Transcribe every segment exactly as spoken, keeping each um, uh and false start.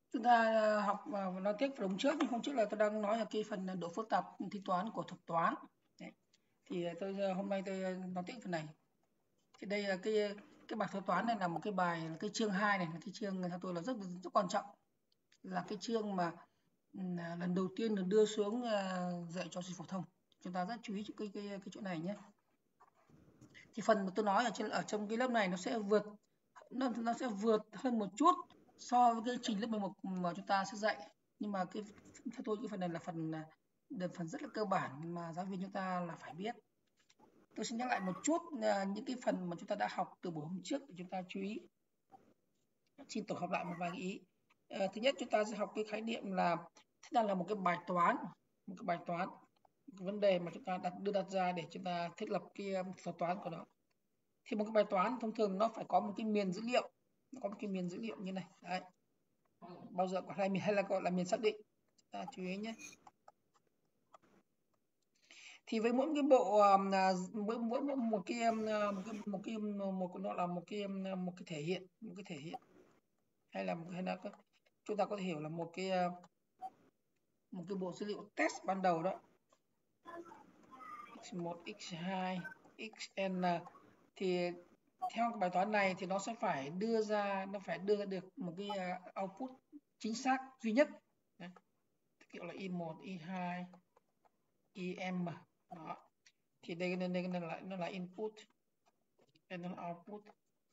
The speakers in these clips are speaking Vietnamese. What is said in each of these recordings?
Chúng ta học và nói tiếp phần trước, nhưng hôm trước là tôi đang nói là cái phần độ phức tạp tính toán của thuật toán. Đấy. Thì tôi hôm nay tôi nói tiếp phần này. Thì đây là cái cái bài thuật toán này là một cái bài, cái chương hai này là cái chương theo tôi là rất rất quan trọng, là cái chương mà lần đầu tiên được đưa xuống dạy cho sinh phổ thông. Chúng ta rất chú ý cái cái cái chỗ này nhé. Thì phần mà tôi nói ở trên ở trong cái lớp này nó sẽ vượt nó nó sẽ vượt hơn một chút so với cái trình lớp mười một mà chúng ta sẽ dạy, nhưng mà cái theo tôi cái phần này là phần là phần rất là cơ bản mà giáo viên chúng ta là phải biết. Tôi xin nhắc lại một chút những cái phần mà chúng ta đã học từ buổi hôm trước để chúng ta chú ý. Xin tổng hợp lại một vài ý. À, thứ nhất chúng ta sẽ học cái khái niệm là thế nào là một cái bài toán, một cái bài toán, cái vấn đề mà chúng ta đặt đưa đặt ra để chúng ta thiết lập cái thuật toán của nó. Thì một cái bài toán thông thường nó phải có một cái miền dữ liệu, nó có một cái miền dữ liệu như này. Đấy. Bao giờ có hai miền hay là gọi là miền xác định. À, chú ý nhé. Thì với mỗi cái bộ mỗi mỗi một cái một cái một cái một cái nó là một cái một cái thể hiện, một cái thể hiện hay là hay là chúng ta có thể hiểu là một cái một cái bộ dữ liệu test ban đầu đó, x một, x hai, xn, thì theo bài toán này thì nó sẽ phải đưa ra nó phải đưa ra được một cái output chính xác duy nhất. Đấy. Kiểu là i một, i hai, im đó. Thì đây nên đây nó là nó là input, đây nó là output.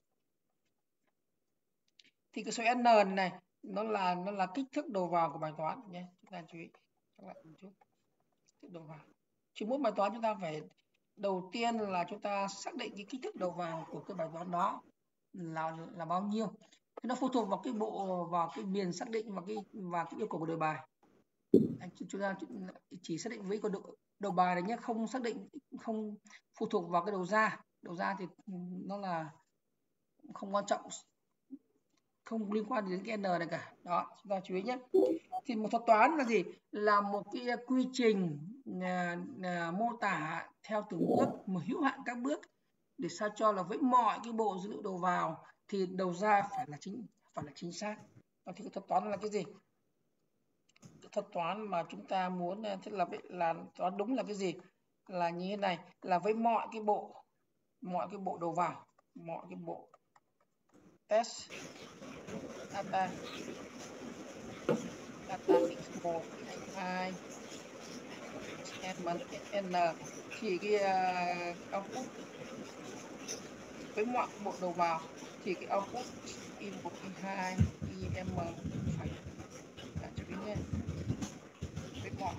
Thì cái số n này, này nó là nó là kích thước đầu vào của bài toán nhé, chúng ta chú ý lại một chút. Kích thước đầu vào. Chỉ mỗi bài toán chúng ta phải đầu tiên là chúng ta xác định cái kích thước đầu vào của cái bài toán đó là là bao nhiêu. Thì nó phụ thuộc vào cái bộ vào cái miền xác định và cái và cái yêu cầu của đề bài. Anh chúng ta chỉ xác định với cái đầu, đầu bài này nhé, không xác định, không phụ thuộc vào cái đầu ra. Đầu ra thì nó là không quan trọng, không liên quan đến cái n này cả. Đó, chúng ta chú ý nhé. Thì một thuật toán là gì? Là một cái quy trình à, à, mô tả theo từng bước, một hữu hạn các bước để sao cho là với mọi cái bộ dữ liệu đầu vào thì đầu ra phải là chính phải là chính xác. Và thì cái thuật toán là cái gì? Cái thuật toán mà chúng ta muốn thiết lập ấy, là toán đúng là cái gì? Là như thế này, là với mọi cái bộ mọi cái bộ đầu vào, mọi cái bộ test data data x một, x hai, n thì cái uh, output với mọi bộ đầu vào thì cái output i một, i hai, im phải là chú ý nhé, với mọi.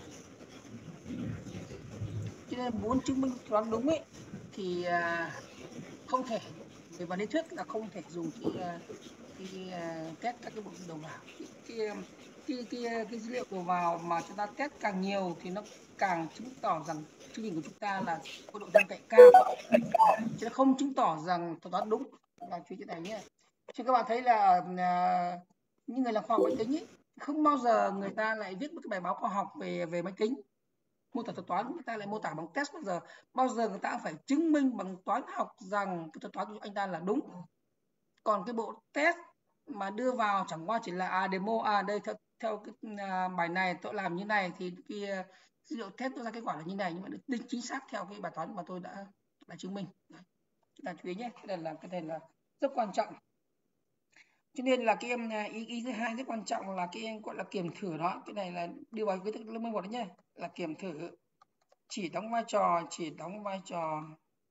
Cho nên muốn chứng minh toán đúng ấy thì uh, không thể, về mặt lý thuyết là không thể dùng cái cái uh, test các cái bộ đầu vào. Cái cái, cái cái cái dữ liệu đầu vào mà chúng ta test càng nhiều thì nó càng chứng tỏ rằng chương trình của chúng ta là có độ tin cậy cao, chứ nó không chứng tỏ rằng thuật toán đúng. Là chú ý cái này nhé. Chứ các bạn thấy là uh, những người làm khoa học máy tính ấy, không bao giờ người ta lại viết một cái bài báo khoa học về về máy tính mô tả thuật toán, người ta lại mô tả bằng test. Bao giờ bao giờ người ta phải chứng minh bằng toán học rằng cái thuật toán của anh ta là đúng. Còn cái bộ test mà đưa vào chẳng qua chỉ là à demo, à đây theo theo cái uh, bài này tôi làm như này thì cái uh, dữ liệu test nó ra kết quả là như này, nhưng mà được định chính xác theo cái bài toán mà tôi đã đã chứng minh. Đấy. Chúng ta chú ý nhé, cái này là cái này là rất quan trọng. Cho nên là cái em ý, ý thứ hai rất quan trọng là cái em gọi là kiểm thử đó. Cái này là đưa vào kiến thức lớp mười một đấy nhé, là kiểm thử chỉ đóng vai trò chỉ đóng vai trò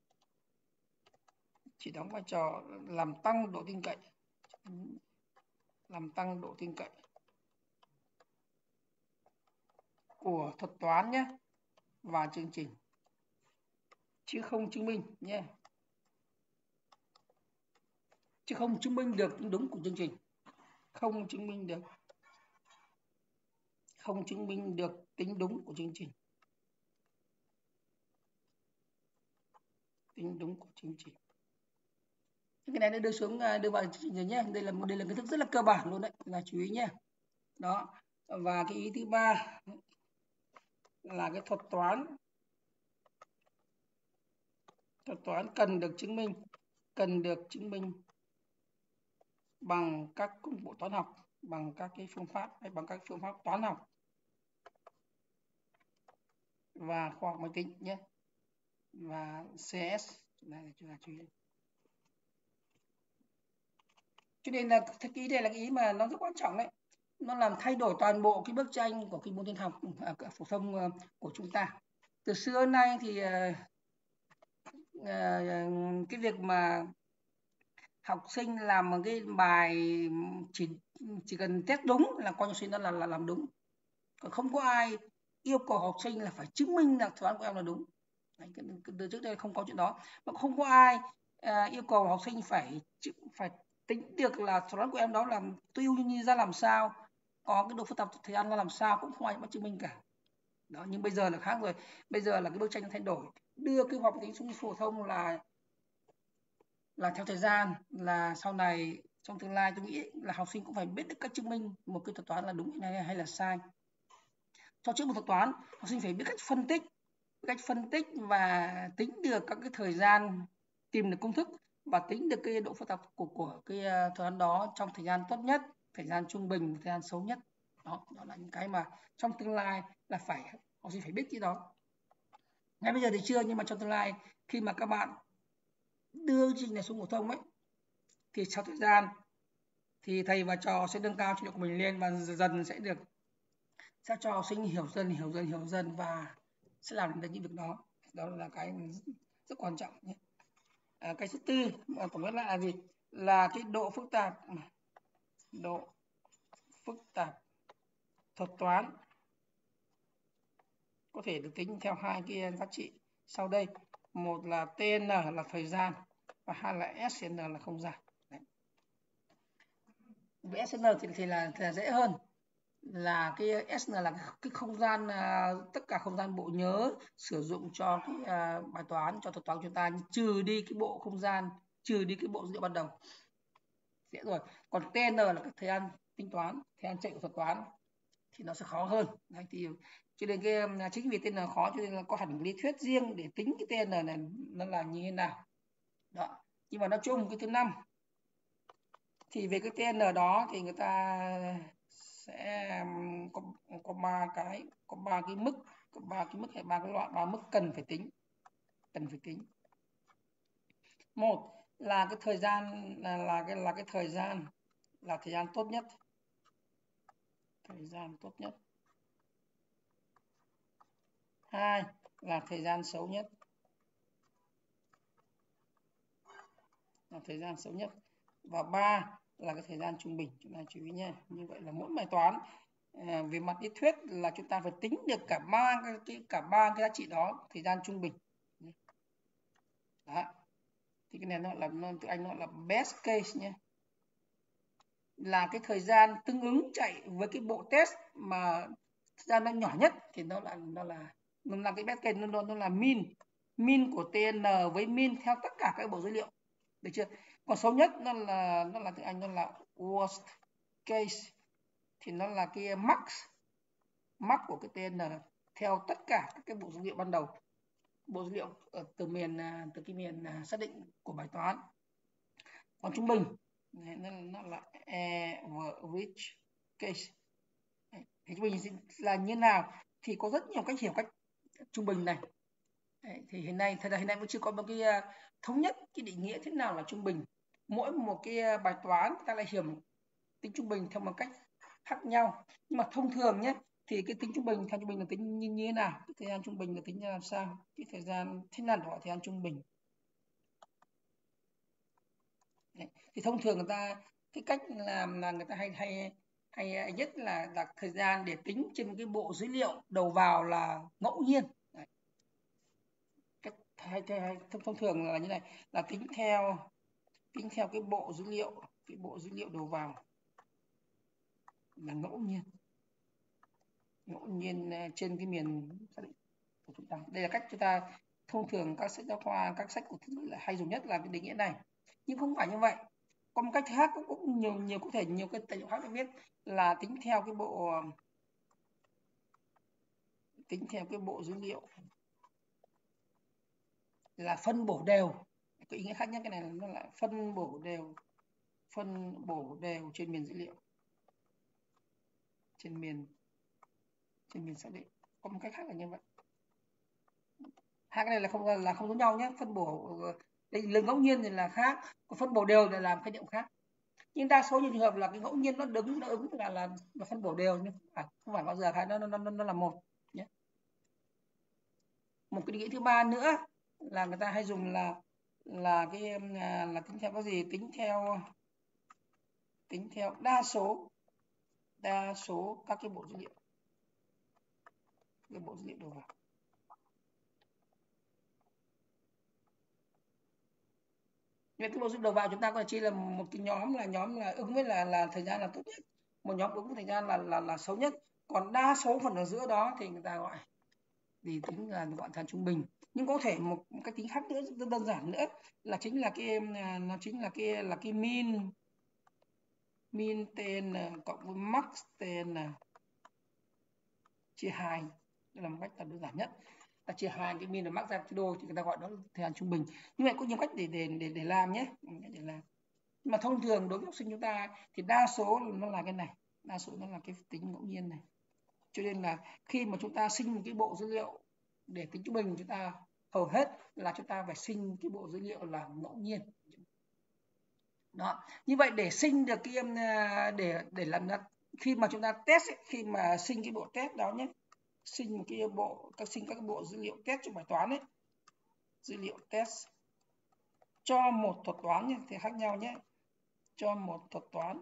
chỉ đóng vai trò làm tăng độ tin cậy, làm tăng độ tin cậy của thuật toán nhé và chương trình, chứ không chứng minh nhé, chứ không chứng minh được tính đúng của chương trình, không chứng minh được không chứng minh được tính đúng của chương trình, tính đúng của chương trình. Cái này nó đưa xuống đưa vào chương trình rồi nhé. Đây là đây là kiến thức rất là cơ bản luôn đấy, là chú ý nhé. Đó. Và cái ý thứ ba là cái thuật toán thuật toán cần được chứng minh cần được chứng minh bằng các công cụ toán học. bằng các cái phương pháp hay bằng các phương pháp toán học và khoa học máy tính nhé, và xê ét này chúng ta chú ý. Cho nên là cái ý đây là cái ý mà nó rất quan trọng đấy, nó làm thay đổi toàn bộ cái bức tranh của cái môn tin học à, phổ thông uh, của chúng ta. Từ xưa đến nay thì uh, uh, cái việc mà học sinh làm một cái bài chỉ chỉ cần test đúng là coi như sinh đó là, là làm đúng, còn không có ai yêu cầu học sinh là phải chứng minh là toán của em là đúng. Đấy, từ trước đây không có chuyện đó, mà không có ai à, yêu cầu học sinh phải phải tính được là toán của em đó là tiêu như ra làm sao, có cái độ phức tạp thời gian ra làm sao, cũng không ai bắt chứng minh cả. Đó, nhưng bây giờ là khác rồi, bây giờ là cái bức tranh nó thay đổi, đưa cái học tính trung phổ thông là là theo thời gian, là sau này trong tương lai tôi nghĩ là học sinh cũng phải biết được cách chứng minh một cái thuật toán là đúng hay, hay là sai. Cho trước một thuật toán, học sinh phải biết cách phân tích, cách phân tích và tính được các cái thời gian, tìm được công thức và tính được cái độ phức tạp của của cái thuật toán đó trong thời gian tốt nhất, thời gian trung bình, thời gian xấu nhất. Đó, đó là những cái mà trong tương lai là phải học sinh phải biết cái đó. Ngay bây giờ thì chưa, nhưng mà trong tương lai khi mà các bạn đưa chương trình này xuống phổ thông ấy, thì sau thời gian thì thầy và trò sẽ nâng cao trình độ của mình lên và dần sẽ được sẽ cho học sinh hiểu dần hiểu dần hiểu dần và sẽ làm được những việc đó. Đó là cái rất quan trọng nhé. À, cái thứ tư mà tổng kết lại là gì? Là cái độ phức tạp độ phức tạp thuật toán có thể được tính theo hai cái giá trị sau đây. Một là tê en là thời gian và hai là ét en là không gian. Đấy. Với ét en thì, thì, là, thì là dễ hơn, là cái ét en là cái không gian, tất cả không gian bộ nhớ sử dụng cho cái bài toán, cho thuật toán của chúng ta, trừ đi cái bộ không gian, trừ đi cái bộ dữ liệu ban đầu, dễ rồi. Còn tê en là cái thời gian tính toán, thời gian chạy của thuật toán thì nó sẽ khó hơn. Đấy, thì cho nên cái chính vì tê en khó cho nên là có hẳn lý thuyết riêng để tính cái tê en này nó là như thế nào. Đó. Nhưng mà nói chung cái thứ năm thì về cái tê en đó thì người ta sẽ có có ba cái có ba cái mức có ba cái mức hay ba cái loại ba mức cần phải tính cần phải tính. Một là cái thời gian là, là cái là cái thời gian là thời gian tốt nhất, thời gian tốt nhất. Hai là thời gian xấu nhất, là thời gian xấu nhất. Và ba là cái thời gian trung bình. Chúng ta chú ý nhé. Như vậy là mỗi bài toán à, về mặt lý thuyết là chúng ta phải tính được cả ba cái cả ba cái giá trị đó, thời gian trung bình. Đó. Thì cái này nó là nó tiếng Anh nó là best case nhé, là cái thời gian tương ứng chạy với cái bộ test mà thời gian nó nhỏ nhất thì nó là nó là nó là cái best case, nó nó là min min của tê en với min theo tất cả các bộ dữ liệu, được chưa? Còn xấu nhất nó là nó là tiếng Anh nó là worst case, thì nó là cái max max của cái tê en theo tất cả các cái bộ dữ liệu ban đầu, bộ dữ liệu từ miền từ cái miền xác định của bài toán. Còn trung bình nó, nó là average case. Thì trung bình là như nào thì có rất nhiều cách hiểu cách trung bình này. Đấy, thì hiện nay thật ra hiện nay vẫn chưa có một cái thống nhất cái định nghĩa thế nào là trung bình. Mỗi một cái bài toán ta lại hiểu tính trung bình theo một cách khác nhau, nhưng mà thông thường nhé thì cái tính trung bình theo trung bình là tính như, như thế nào, cái thời gian trung bình là tính ra làm sao, cái thời gian thế nào gọi thời gian trung bình. Đấy. Thì thông thường người ta cái cách làm là người ta hay hay hay nhất là là thời gian để tính trên cái bộ dữ liệu đầu vào là ngẫu nhiên. Đấy. Cách hay, hay, thông, thông thường là như này, là tính theo tính theo cái bộ dữ liệu cái bộ dữ liệu đầu vào là ngẫu nhiên ngẫu nhiên trên cái miền xác định của chúng ta. Đây là cách chúng ta thông thường các sách giáo khoa, các sách của là hay dùng nhất là cái định nghĩa này, nhưng không phải như vậy. Có một cách khác cũng, cũng nhiều nhiều có thể nhiều cái tài liệu khác được viết là tính theo cái bộ tính theo cái bộ dữ liệu là phân bổ đều. Cái ý nghĩa khác nhất, cái này nó là phân bổ đều phân bổ đều trên miền dữ liệu. trên miền trên miền xác định. Có một cách khác là như vậy. Hai cái này là không là không giống nhau nhé. Phân bổ đây là ngẫu nhiên thì là khác, còn phân bổ đều là làm khái niệm khác. Nhưng đa số những trường hợp là cái ngẫu nhiên nó đứng nó ứng là là, là phân bổ đều, nhưng không phải, không phải bao giờ hai nó nó nó, nó là một nhé. Một cái định nghĩa thứ ba nữa là người ta hay dùng là là cái là tính theo cái gì, tính theo tính theo đa số đa số các cái bộ dữ liệu, cái bộ dữ liệu đầu vào. Vậy cái bộ dữ liệu đầu vào chúng ta có thể chia là một cái nhóm là nhóm là ứng với là là thời gian là tốt nhất, một nhóm ứng với thời gian là là là xấu nhất, còn đa số phần ở giữa đó thì người ta gọi thì tính là gọi là trung bình. Nhưng có thể một, một cái tính khác nữa rất đơn giản nữa là chính là cái nó chính là cái là cái min min tên cộng với max tên chia hai. Đây là một cách là đơn giản nhất, ta chia hai cái min và max ra cái đôi thì người ta gọi đó là thời gian trung bình. Như vậy có nhiều cách để để để để làm nhé, để làm. Nhưng mà thông thường đối với học sinh chúng ta thì đa số nó là cái này, đa số nó là cái tính ngẫu nhiên này. Cho nên là khi mà chúng ta sinh một cái bộ dữ liệu để tính trung bình, chúng ta hầu hết là chúng ta phải sinh cái bộ dữ liệu là ngẫu nhiên. Đó. Như vậy để sinh được cái để để làm ra khi mà chúng ta test ấy, khi mà sinh cái bộ test đó nhé, sinh một cái bộ các sinh các bộ dữ liệu test trong bài toán ấy, dữ liệu test cho một thuật toán nhé, thì khác nhau nhé, cho một thuật toán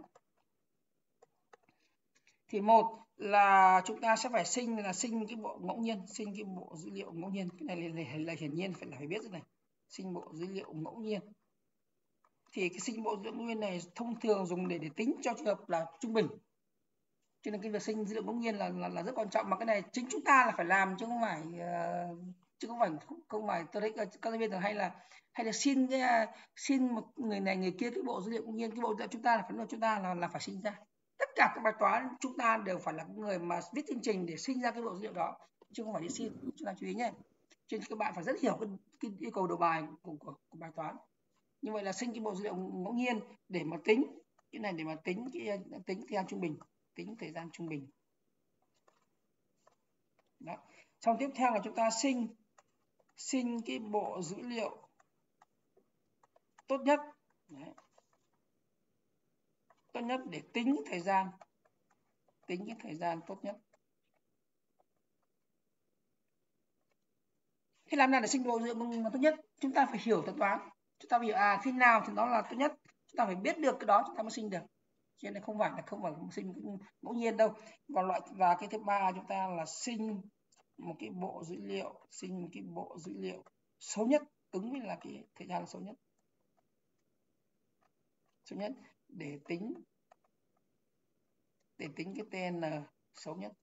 thì một là chúng ta sẽ phải sinh là sinh cái bộ ngẫu nhiên, sinh cái bộ dữ liệu ngẫu nhiên. Cái này là, là hiển nhiên phải là phải biết rồi này, sinh bộ dữ liệu ngẫu nhiên. Thì cái sinh bộ dữ liệu ngẫu nhiên này thông thường dùng để để tính cho trường hợp là trung bình. Cho nên cái việc sinh dữ liệu ngẫu nhiên là, là là rất quan trọng, mà cái này chính chúng ta là phải làm chứ không phải uh, chứ không phải không, không phải tôi thấy các giáo viên thường hay là hay là xin cái xin một người này người kia cái bộ dữ liệu ngẫu nhiên, cái bộ dữ liệu chúng ta là phải là chúng ta là là phải sinh ra. Tất cả các bài toán chúng ta đều phải là người mà viết chương trình để sinh ra cái bộ dữ liệu đó, chứ không phải đi xin. Chúng ta chú ý nhé. Cho nên các bạn phải rất hiểu cái, cái yêu cầu đầu bài của, của, của bài toán. Như vậy là sinh cái bộ dữ liệu ngẫu nhiên để mà tính cái này, để mà tính cái tính thời gian trung bình, tính thời gian trung bình. Đó. Xong tiếp theo là chúng ta sinh sinh cái bộ dữ liệu tốt nhất. Đấy. Tốt nhất để tính thời gian, tính cái thời gian tốt nhất. Thế làm nào để sinh bộ dữ liệu mà tốt nhất? Chúng ta phải hiểu thuật toán, chúng ta phải hiểu à khi nào thì nó là tốt nhất, chúng ta phải biết được cái đó chúng ta mới sinh được. Cho nên không phải là không phải sinh ngẫu nhiên đâu. Và loại và cái thứ ba chúng ta là sinh một cái bộ dữ liệu, sinh một cái bộ dữ liệu xấu nhất, ứng với là cái thời gian là xấu nhất, xấu nhất để tính để tính cái tên là xấu nhất.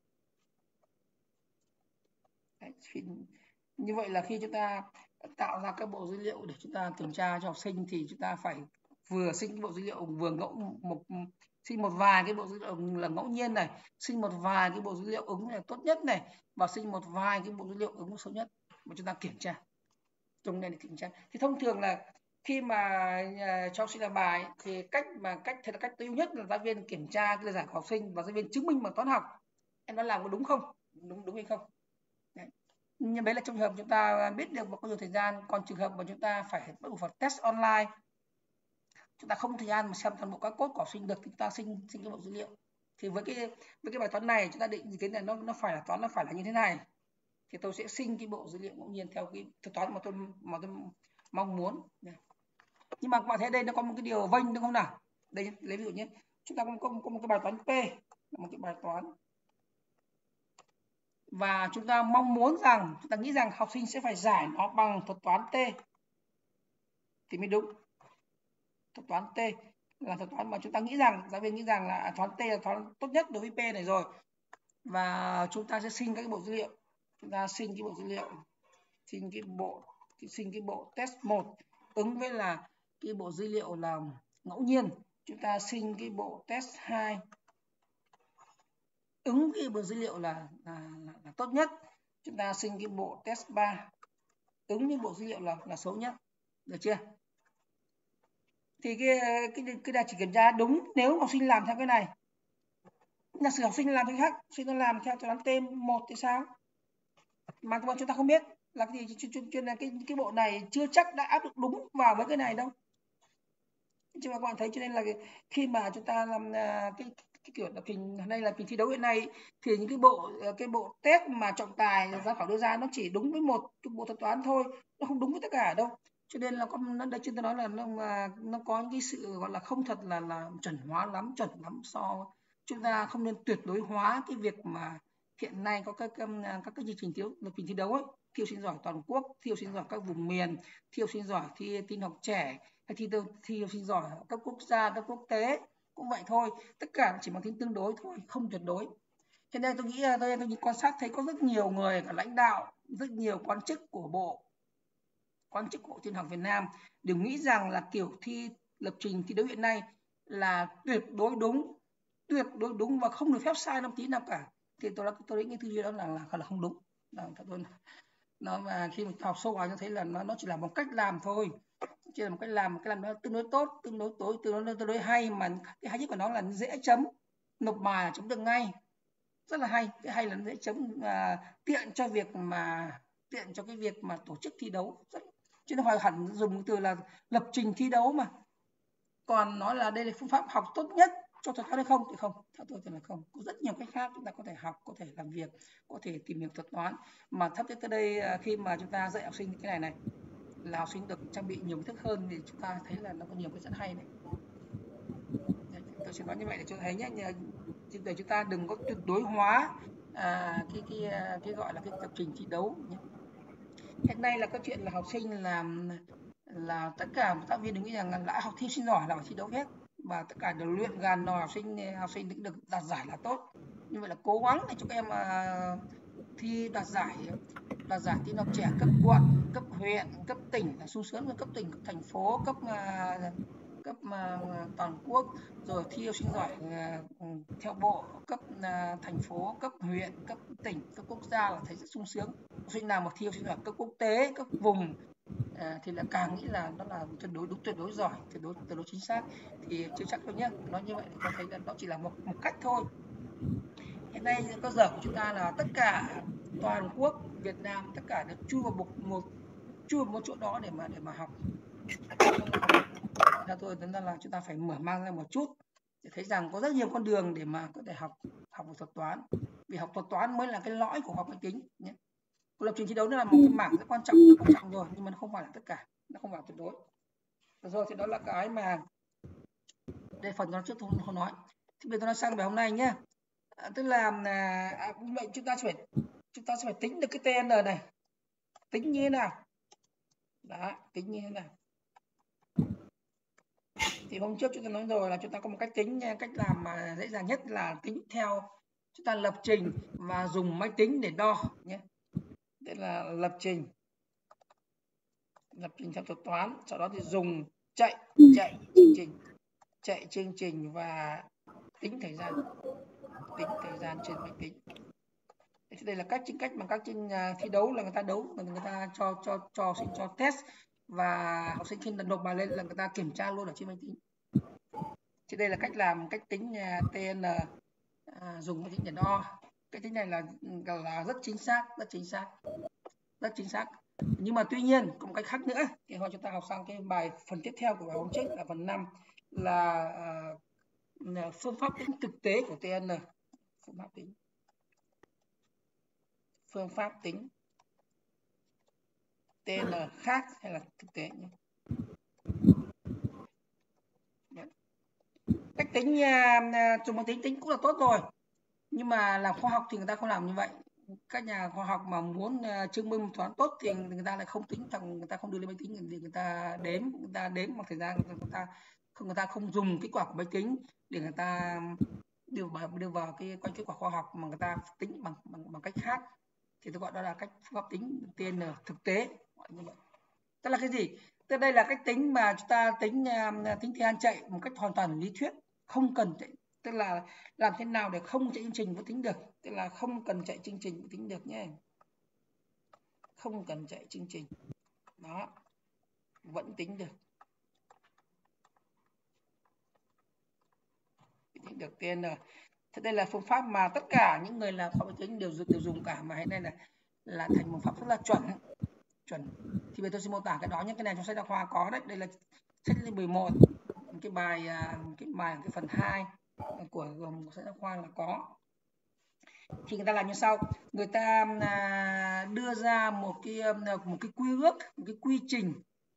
Đấy, như vậy là khi chúng ta tạo ra các bộ dữ liệu để chúng ta kiểm tra cho học sinh thì chúng ta phải vừa sinh cái bộ dữ liệu vừa ngẫu một sinh một vài cái bộ dữ liệu là ngẫu nhiên này, sinh một vài cái bộ dữ liệu ứng là tốt nhất này, và sinh một vài cái bộ dữ liệu ứng xấu nhất mà chúng ta kiểm tra. Trong này để kiểm tra thì thông thường là khi mà cho học sinh làm bài thì cách mà cách thì là cách tối ưu nhất là giáo viên kiểm tra cái lời giải của học sinh và giáo viên chứng minh bằng toán học em đã làm có đúng không, đúng đúng hay không. Đấy. Nhưng đấy là trong trường hợp chúng ta biết được có nhiều thời gian, còn trường hợp mà chúng ta phải bắt buộc phải test online, chúng ta không thời gian mà xem toàn bộ các code của học sinh được thì chúng ta sinh sinh cái bộ dữ liệu. Thì với cái với cái bài toán này chúng ta định cái này nó nó phải là toán nó phải là như thế này, thì tôi sẽ sinh cái bộ dữ liệu ngẫu nhiên theo cái thuật toán mà tôi mà tôi mong muốn. Nhưng mà các bạn thấy đây nó có một cái điều vênh đúng không nào? Đây lấy ví dụ nhé, chúng ta có, có, có một cái bài toán P, một cái bài toán và chúng ta mong muốn rằng chúng ta nghĩ rằng học sinh sẽ phải giải nó bằng thuật toán T thì mới đúng. Thuật toán T là thuật toán mà chúng ta nghĩ rằng giáo viên nghĩ rằng là toán T là toán tốt nhất đối với P này rồi, và chúng ta sẽ sinh các cái bộ dữ liệu, chúng ta sinh cái bộ dữ liệu sinh cái bộ sinh cái bộ test một ứng với là cái bộ dữ liệu là ngẫu nhiên, chúng ta sinh cái bộ test hai ứng cái bộ dữ liệu là, là, là, là tốt nhất, chúng ta sinh cái bộ test ba ứng với bộ dữ liệu là là xấu nhất, được chưa? Thì cái cái cái này chỉ kiểm tra đúng nếu học sinh làm theo cái này. Giả sử học sinh làm cái khác, học sinh nó làm theo toán T một thì sao? Mà bọn chúng ta không biết là cái gì, chuyên là cái cái bộ này chưa chắc đã áp dụng đúng vào với cái này đâu. Chứ mà các bạn thấy, cho nên là khi mà chúng ta làm cái cái kiểu lập trình đây là kỳ thi đấu hiện nay thì những cái bộ cái bộ test mà trọng tài giám khảo đưa ra nó chỉ đúng với một cái bộ thuật toán thôi, nó không đúng với tất cả đâu. Cho nên là có nó đây chúng ta nói là nó nó có những cái sự gọi là không thật là là chuẩn hóa lắm, chuẩn lắm. So chúng ta không nên tuyệt đối hóa cái việc mà hiện nay có các các cái chương trình thiếu lập trình thi đấu ấy, thi học sinh giỏi toàn quốc, thi học sinh giỏi các vùng miền, thi học sinh giỏi thi tin học trẻ, hay thi thi học sinh giỏi cấp quốc gia, cấp quốc tế cũng vậy thôi, tất cả chỉ mang tính tương đối thôi, không tuyệt đối. Thế nên tôi nghĩ là tôi, tôi quan sát thấy có rất nhiều người, cả lãnh đạo, rất nhiều quan chức của bộ, quan chức của Tin học Việt Nam đều nghĩ rằng là kiểu thi lập trình thi đấu hiện nay là tuyệt đối đúng, tuyệt đối đúng và không được phép sai một tí nào cả. Thì tôi đã tôi nghĩ tư duy đó là là, là không đúng. Là, tôi, nó mà khi mà học sâu vào cho thấy là nó nó chỉ là một cách làm thôi, chỉ là một cách làm, một cách làm nó tương đối tốt, tương đối tối, tương đối tương đối hay, mà cái hay nhất của nó là dễ chấm, nộp bài là chấm được ngay, rất là hay. Cái hay là dễ chấm, à, tiện cho việc mà tiện cho cái việc mà tổ chức thi đấu, rất, chứ nó hẳn dùng từ là lập trình thi đấu mà. Còn nói là đây là phương pháp học tốt nhất cho thuật toán hay không thì không, theo tôi thì là không. Có rất nhiều cách khác chúng ta có thể học, có thể làm việc, có thể tìm hiểu thuật toán. Mà thấp nhất tới đây, khi mà chúng ta dạy học sinh cái này này là học sinh được trang bị nhiều kiến thức hơn, thì chúng ta thấy là nó có nhiều cái rất hay đấy. Tôi sẽ nói như vậy để cho thấy nhé, để chúng ta đừng có tuyệt đối hóa à, cái cái cái gọi là cái lập trình thi đấu nhé. Hiện nay là có chuyện là học sinh làm là tất cả giáo viên đừng nghĩ rằng là đã học thi sinh giỏi là phải thi đấu hết, và tất cả đều luyện gàn đòi học sinh học sinh được đạt giải là tốt. Như vậy là cố gắng để cho các em uh, thi đạt giải, đạt giải tin học trẻ cấp quận, cấp huyện, cấp tỉnh, là sung sướng, cấp tỉnh, cấp thành phố, cấp uh, cấp uh, toàn quốc, rồi thi học sinh giỏi uh, theo bộ, cấp uh, thành phố, cấp huyện, cấp tỉnh, cấp quốc gia là thấy rất sung sướng. Học sinh nào mà thi học sinh giỏi cấp quốc tế, cấp vùng à, thì là càng nghĩ là nó là tuyệt đối đúng, tuyệt đối giỏi, tuyệt đối tuyệt đối chính xác, thì chưa chắc đâu nhé. Nói như vậy thì có thấy là nó chỉ là một một cách thôi. Hiện nay cơ sở của chúng ta là tất cả toàn quốc Việt Nam, tất cả đều chui vào một một chui vào một chỗ đó để mà để mà học. Theo tôi tính ra là chúng ta phải mở mang ra một chút để thấy rằng có rất nhiều con đường để mà có thể học học một thuật toán, vì học thuật toán mới là cái lõi của học máy tính nhé. Lập trình thi đấu nó là một cái mảng rất quan trọng, rất quan trọng rồi, nhưng mà nó không phải là tất cả, nó không phải tuyệt đối. Rồi thì đó là cái mà đây phần nó trước tôi không nói. Thì bây giờ nó sang bài hôm nay nhé. À, tức là à, vậy chúng ta sẽ phải chúng ta sẽ phải tính được cái tê en này, tính như thế nào? Đó, tính như thế nào? Thì hôm trước chúng ta nói rồi là chúng ta có một cách tính, cách làm mà dễ dàng nhất là tính theo chúng ta lập trình và dùng máy tính để đo nhé. Đây là lập trình, lập trình theo thuật toán, sau đó thì dùng chạy chạy chương trình, chạy chương trình và tính thời gian, tính thời gian trên máy tính. Đây là cách chính cách mà các chương thi đấu là người ta đấu, là người ta cho cho cho học sinh cho test, và học sinh khi nộp bài lên là người ta kiểm tra luôn ở trên máy tính. Thì đây là cách làm, cách tính tê en à, dùng máy tính để đo. Cái tính này là là rất chính xác, rất chính xác, rất chính xác. Nhưng mà tuy nhiên có một cách khác nữa, thì hôm chúng ta học sang cái bài phần tiếp theo của bài hôm trước là phần năm, là uh, phương pháp tính thực tế của tê en. Phương pháp tính phương pháp tính tê en khác hay là thực tế nhé. Cách tính uh, dùng máy tính tính cũng là tốt rồi, nhưng mà làm khoa học thì người ta không làm như vậy. Các nhà khoa học mà muốn uh, chứng minh toán tốt thì người ta lại không tính, thằng người ta không đưa lên máy tính, thì người ta đếm, người ta đếm bằng thời gian, người ta không người ta không dùng kết quả của máy tính để người ta đưa vào đưa vào cái quanh kết quả khoa học, mà người ta tính bằng bằng, bằng cách khác, thì tôi gọi đó là cách phương pháp tính tê en thực tế, gọi như vậy. Tức là cái gì? Tức đây là cách tính mà chúng ta tính uh, tính thời gian chạy một cách hoàn toàn lý thuyết, không cần chạy, tức là làm thế nào để không chạy chương trình vẫn tính được, tức là không cần chạy chương trình vẫn tính được nhé, không cần chạy chương trình đó vẫn tính được, tính được tê en. Thế đây là phương pháp mà tất cả những người làm khoa máy tính đều đều dùng cả, mà hiện nay là là thành một pháp rất là chuẩn chuẩn. Thì bây giờ tôi xin mô tả cái đó nhé. Cái này trong sách giáo khoa có đấy. Đây là sách mười một, cái bài cái bài cái phần hai của sách giáo khoa là có. Thì người ta làm như sau, người ta đưa ra một cái một cái quy ước, một cái quy trình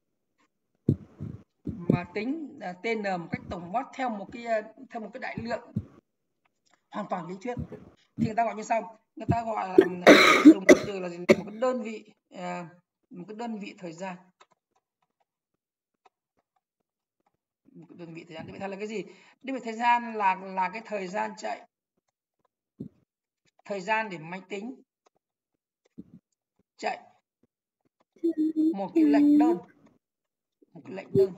mà tính tê en một cách tổng quát theo một cái theo một cái đại lượng hoàn toàn lý thuyết. Thì người ta gọi như sau, người ta gọi là dùng cái từ là một cái đơn vị một cái đơn vị thời gian. Một cái đơn vị thời gian, đơn vị thời gian là cái gì? Đơn vị thời gian là là cái thời gian chạy, thời gian để máy tính chạy một cái lệnh đơn, một cái lệnh đơn.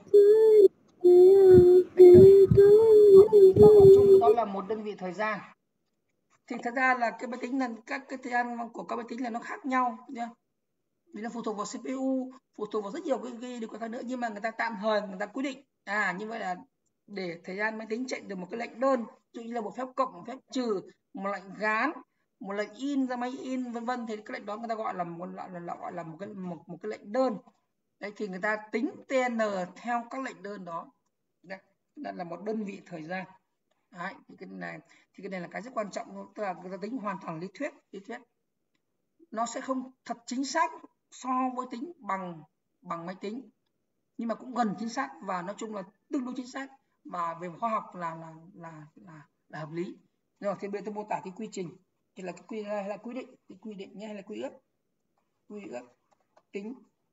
Lệnh đơn. Gọi chung đó là một đơn vị thời gian. Thì thật ra là cái máy tính là các cái thời gian của các máy tính là nó khác nhau nhá. Vì nó phụ thuộc vào xê pê u, phụ thuộc vào rất nhiều cái, cái điều khác nữa, nhưng mà người ta tạm thời người ta quy định à như vậy là để thời gian máy tính chạy được một cái lệnh đơn, ví dụ như là một phép cộng, một phép trừ, một lệnh gán, một lệnh in ra máy in vân vân, thì cái lệnh đó người ta gọi là một gọi là, gọi là một cái một, một cái lệnh đơn. Đấy thì người ta tính tê en theo các lệnh đơn đó. Đấy, đó là một đơn vị thời gian. Đấy, thì cái này thì cái này là cái rất quan trọng, tức là người ta tính hoàn toàn lý thuyết, lý thuyết. Nó sẽ không thật chính xác so với tính bằng bằng máy tính, nhưng mà cũng gần chính xác và nói chung là tương đối chính xác, và về khoa học là là là là, là hợp lý. Rồi thì bây giờ tôi mô tả cái quy trình, thì là cái quy hay là quy định, cái quy định nhé hay là quy ước, quy ước tính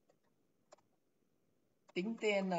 tính tê en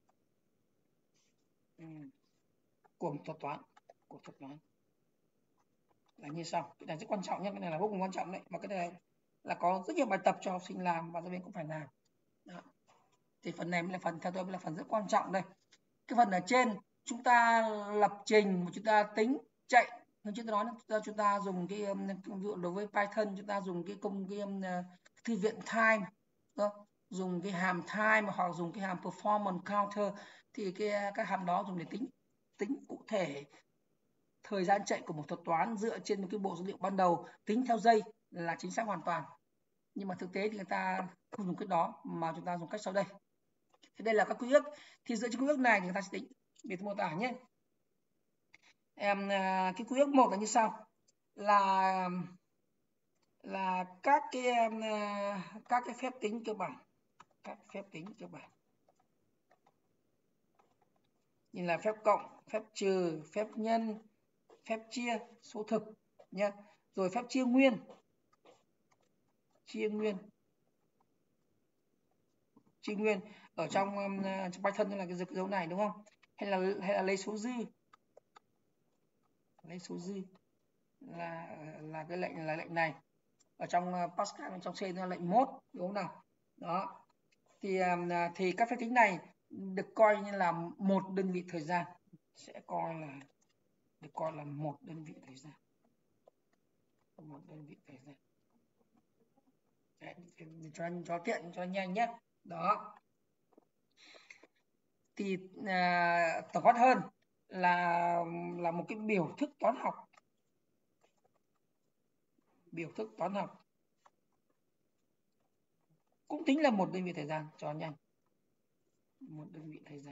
ừ, của một thuật toán, của thuật toán là như sau. Cái này rất quan trọng nhé, cái này là vô cùng quan trọng đấy, mà cái này là có rất nhiều bài tập cho học sinh làm và giáo viên cũng phải làm. Đó. Thì phần này mới là phần theo tôi là phần rất quan trọng đây. Cái phần ở trên chúng ta lập trình, chúng ta tính chạy, như chúng ta nói là chúng ta dùng cái ví dụ đối với Python chúng ta dùng cái công cái thư viện time, đó. Dùng cái hàm time hoặc dùng cái hàm performance counter, thì cái các hàm đó dùng để tính tính cụ thể thời gian chạy của một thuật toán dựa trên một cái bộ dữ liệu ban đầu, tính theo giây là chính xác hoàn toàn. Nhưng mà thực tế thì người ta không dùng cách đó, mà chúng ta dùng cách sau đây. Thì đây là các quy ước, thì dựa trên quy ước này thì người ta sẽ tính. Để tôi mô tả nhé. Em cái quy ước một là như sau, là là các cái các cái phép tính cơ bản, các phép tính cơ bản như là phép cộng, phép trừ, phép nhân, phép chia, số thực nhé, rồi phép chia nguyên, chia nguyên, chia nguyên ở trong, trong Python là cái dấu này đúng không? Hay là hay là lấy số dư, lấy số dư là là cái lệnh là lệnh này. Ở trong Pascal, trong C là lệnh mốt đúng không nào? Đó. Thì thì các phép tính này được coi như là một đơn vị thời gian, sẽ coi là được coi là một đơn vị thời gian, một đơn vị thời gian. Đấy, cho cho tiện cho nhanh nhé. Đó. Thì à, tổng quát hơn là là một cái biểu thức toán học, biểu thức toán học cũng tính là một đơn vị thời gian, cho nhanh, một đơn vị thời gian.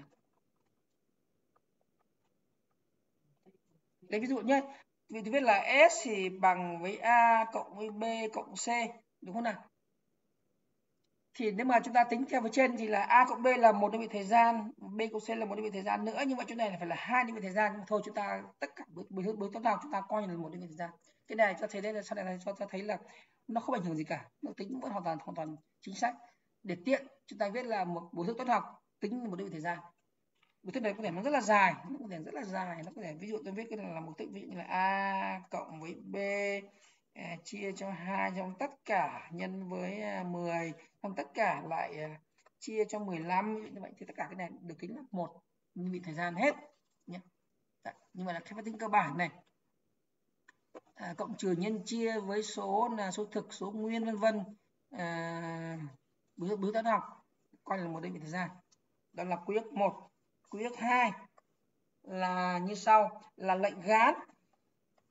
Lấy ví dụ nhé, vì tôi viết là S thì bằng với A cộng với B cộng C, đúng không nào? Thì nếu mà chúng ta tính theo phía trên thì là A cộng B là một đơn vị thời gian, B cộng C là một đơn vị thời gian nữa, nhưng mà chỗ này là phải là hai đơn vị thời gian. Nhưng mà thôi chúng ta tất cả biểu thức toán nào chúng ta coi như là một đơn vị thời gian. Cái này cho thấy đây là sau này cho ta thấy là nó không ảnh hưởng gì cả, nó tính vẫn hoàn toàn hoàn toàn chính xác. Để tiện chúng ta viết là một biểu thức toán học tính một đơn vị thời gian. Biểu thức này có thể nó rất là dài, nó có thể rất là dài, nó có thể ví dụ tôi viết cái này là một thức ví dụ như là A cộng với B à, chia cho hai trong tất cả nhân với à, mười trong tất cả lại à, chia cho mười lăm, như vậy thì tất cả cái này được tính là một đơn vị thời gian hết nhé. Đấy, nhưng mà là cái phép tính cơ bản này, à, cộng trừ nhân chia với số là số thực, số nguyên vân vân, à, biểu thức toán học coi là một đơn vị thời gian. Đó là quy ước một. Quy ước hai là như sau, là lệnh gán.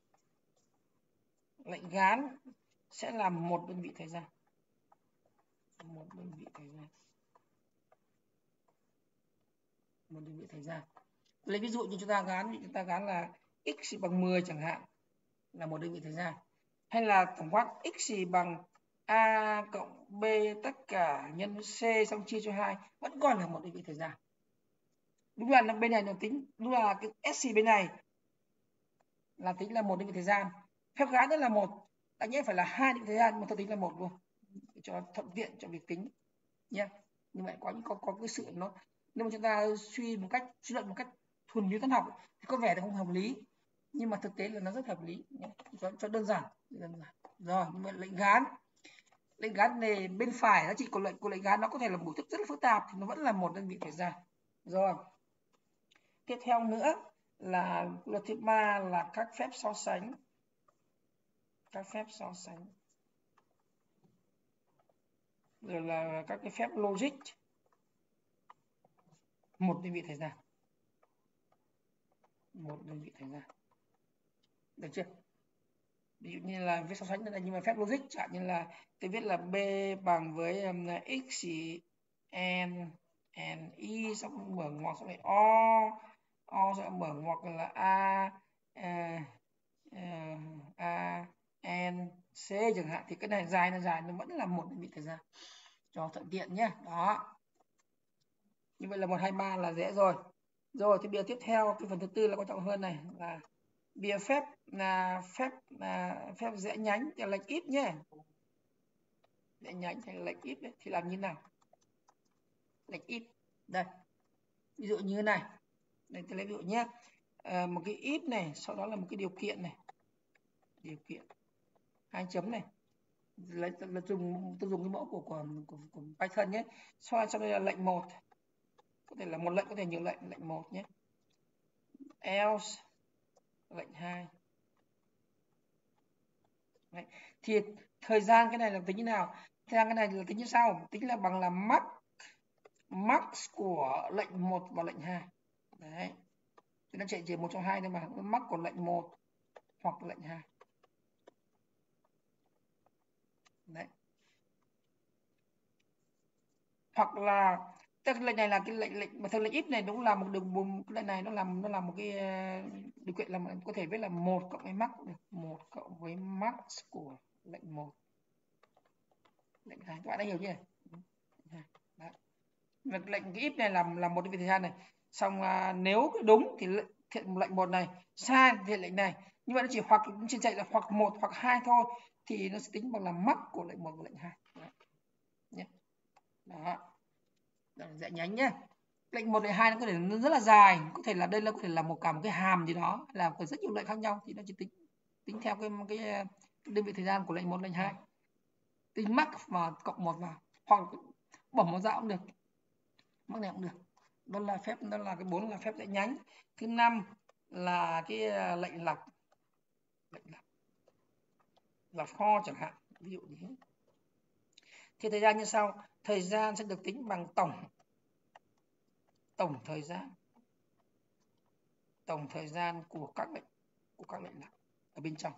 lệnh gán sẽ là một đơn vị thời gian, một đơn vị thời gian, một đơn vị thời gian. Lấy ví dụ như chúng ta gán, chúng ta gán là x bằng mười chẳng hạn, là một đơn vị thời gian. Hay là tổng quát x bằng a cộng b tất cả nhân c xong chia cho hai, vẫn còn là một đơn vị thời gian. Đúng là bên này nó tính, đúng là cái sc bên này là tính là một đơn vị thời gian. Phép gán đó là một, đáng nhẽ phải là hai đơn vị thời gian mà tôi tính là một luôn, cho thuận tiện cho việc tính nhé. Như vậy có những có có cái sự nó, nếu mà chúng ta suy một cách suy luận một cách thuần như toán học thì có vẻ là không hợp lý, nhưng mà thực tế là nó rất hợp lý nhé. Cho, cho đơn giản, đơn giản. Rồi, nhưng mà lệnh gán, lệnh gán này bên phải giá trị của lệnh của lệnh gán nó có thể là một thức rất là phức tạp thì nó vẫn là một đơn vị thời gian. Rồi, tiếp theo nữa là luật thứ ba là các phép so sánh, các phép so sánh, rồi là các cái phép logic, một đơn vị thời gian, một đơn vị thời gian, được chưa? Ví dụ như là phép so sánh là, nhưng mà phép logic chẳng như là tôi viết là b bằng với um, x n n y xong mở ngoặc xong lại o o sẽ mở ngoặc là a uh, uh, a n c chẳng hạn, thì cái này dài là dài nó vẫn là một đơn vị thời gian cho thuận tiện nhé. Đó, như vậy là một hai ba là dễ rồi. Rồi thì bây giờ tiếp theo cái phần thứ tư là quan trọng hơn này, là bây giờ phép là phép là phép rẽ nhánh là lệnh ít nhé, rẽ nhánh hay lệnh ít đấy, thì làm như nào? Lệnh ít đây, ví dụ như thế này, đây tôi lấy ví dụ nhé, à, một cái if này, sau đó là một cái điều kiện này, điều kiện hai chấm này, lấy là dùng tôi dùng cái mẫu của của, của, của Python nhé. Sau sau đây là lệnh một, có thể là một lệnh, có thể nhiều lệnh, lệnh một nhé, else lệnh hai. Đấy. Thì thời gian cái này là tính như nào? Thời gian cái này là tính như sau, tính là bằng là max max của lệnh một và lệnh hai. Đấy, thì nó chạy chỉ một trong hai thôi mà, max của lệnh một hoặc lệnh hai. Đấy, hoặc là cái lệnh này là cái lệnh lệnh mà thường lệnh if này đúng là một đường vùng, cái lệnh này nó làm nó làm một cái điều kiện là có thể viết là một cộng với max được, một cộng với max của lệnh một, lệnh hai. Các bạn đã hiểu chưa? Đấy. Lệnh cái if này làm là một đơn vị thời gian này, xong à, nếu đúng thì thiện lệnh một này, sai thì lệnh này, nhưng mà nó chỉ hoặc trên chạy là hoặc một hoặc hai thôi, thì nó sẽ tính bằng là max của lệnh một và lệnh hai. Đấy. Nhé. Đó, dạy nhánh nhé. Lệnh một lệnh hai nó có thể nó rất là dài, có thể là đây là có thể là một cả một cái hàm gì đó, là có rất nhiều lệnh khác nhau, thì nó chỉ tính tính theo cái cái, cái đơn vị thời gian của lệnh một lệnh hai, tính max và cộng một vào, hoặc bỏ một dạo cũng được, max này cũng được. Đó là phép, đó là cái bốn là phép dạy nhánh. Thứ năm là cái lệnh lọc, lệnh lọc là for chẳng hạn, ví dụ như thế. Thì thời gian như sau, thời gian sẽ được tính bằng tổng tổng thời gian, tổng thời gian của các lệnh, của các lệnh lọc ở bên trong,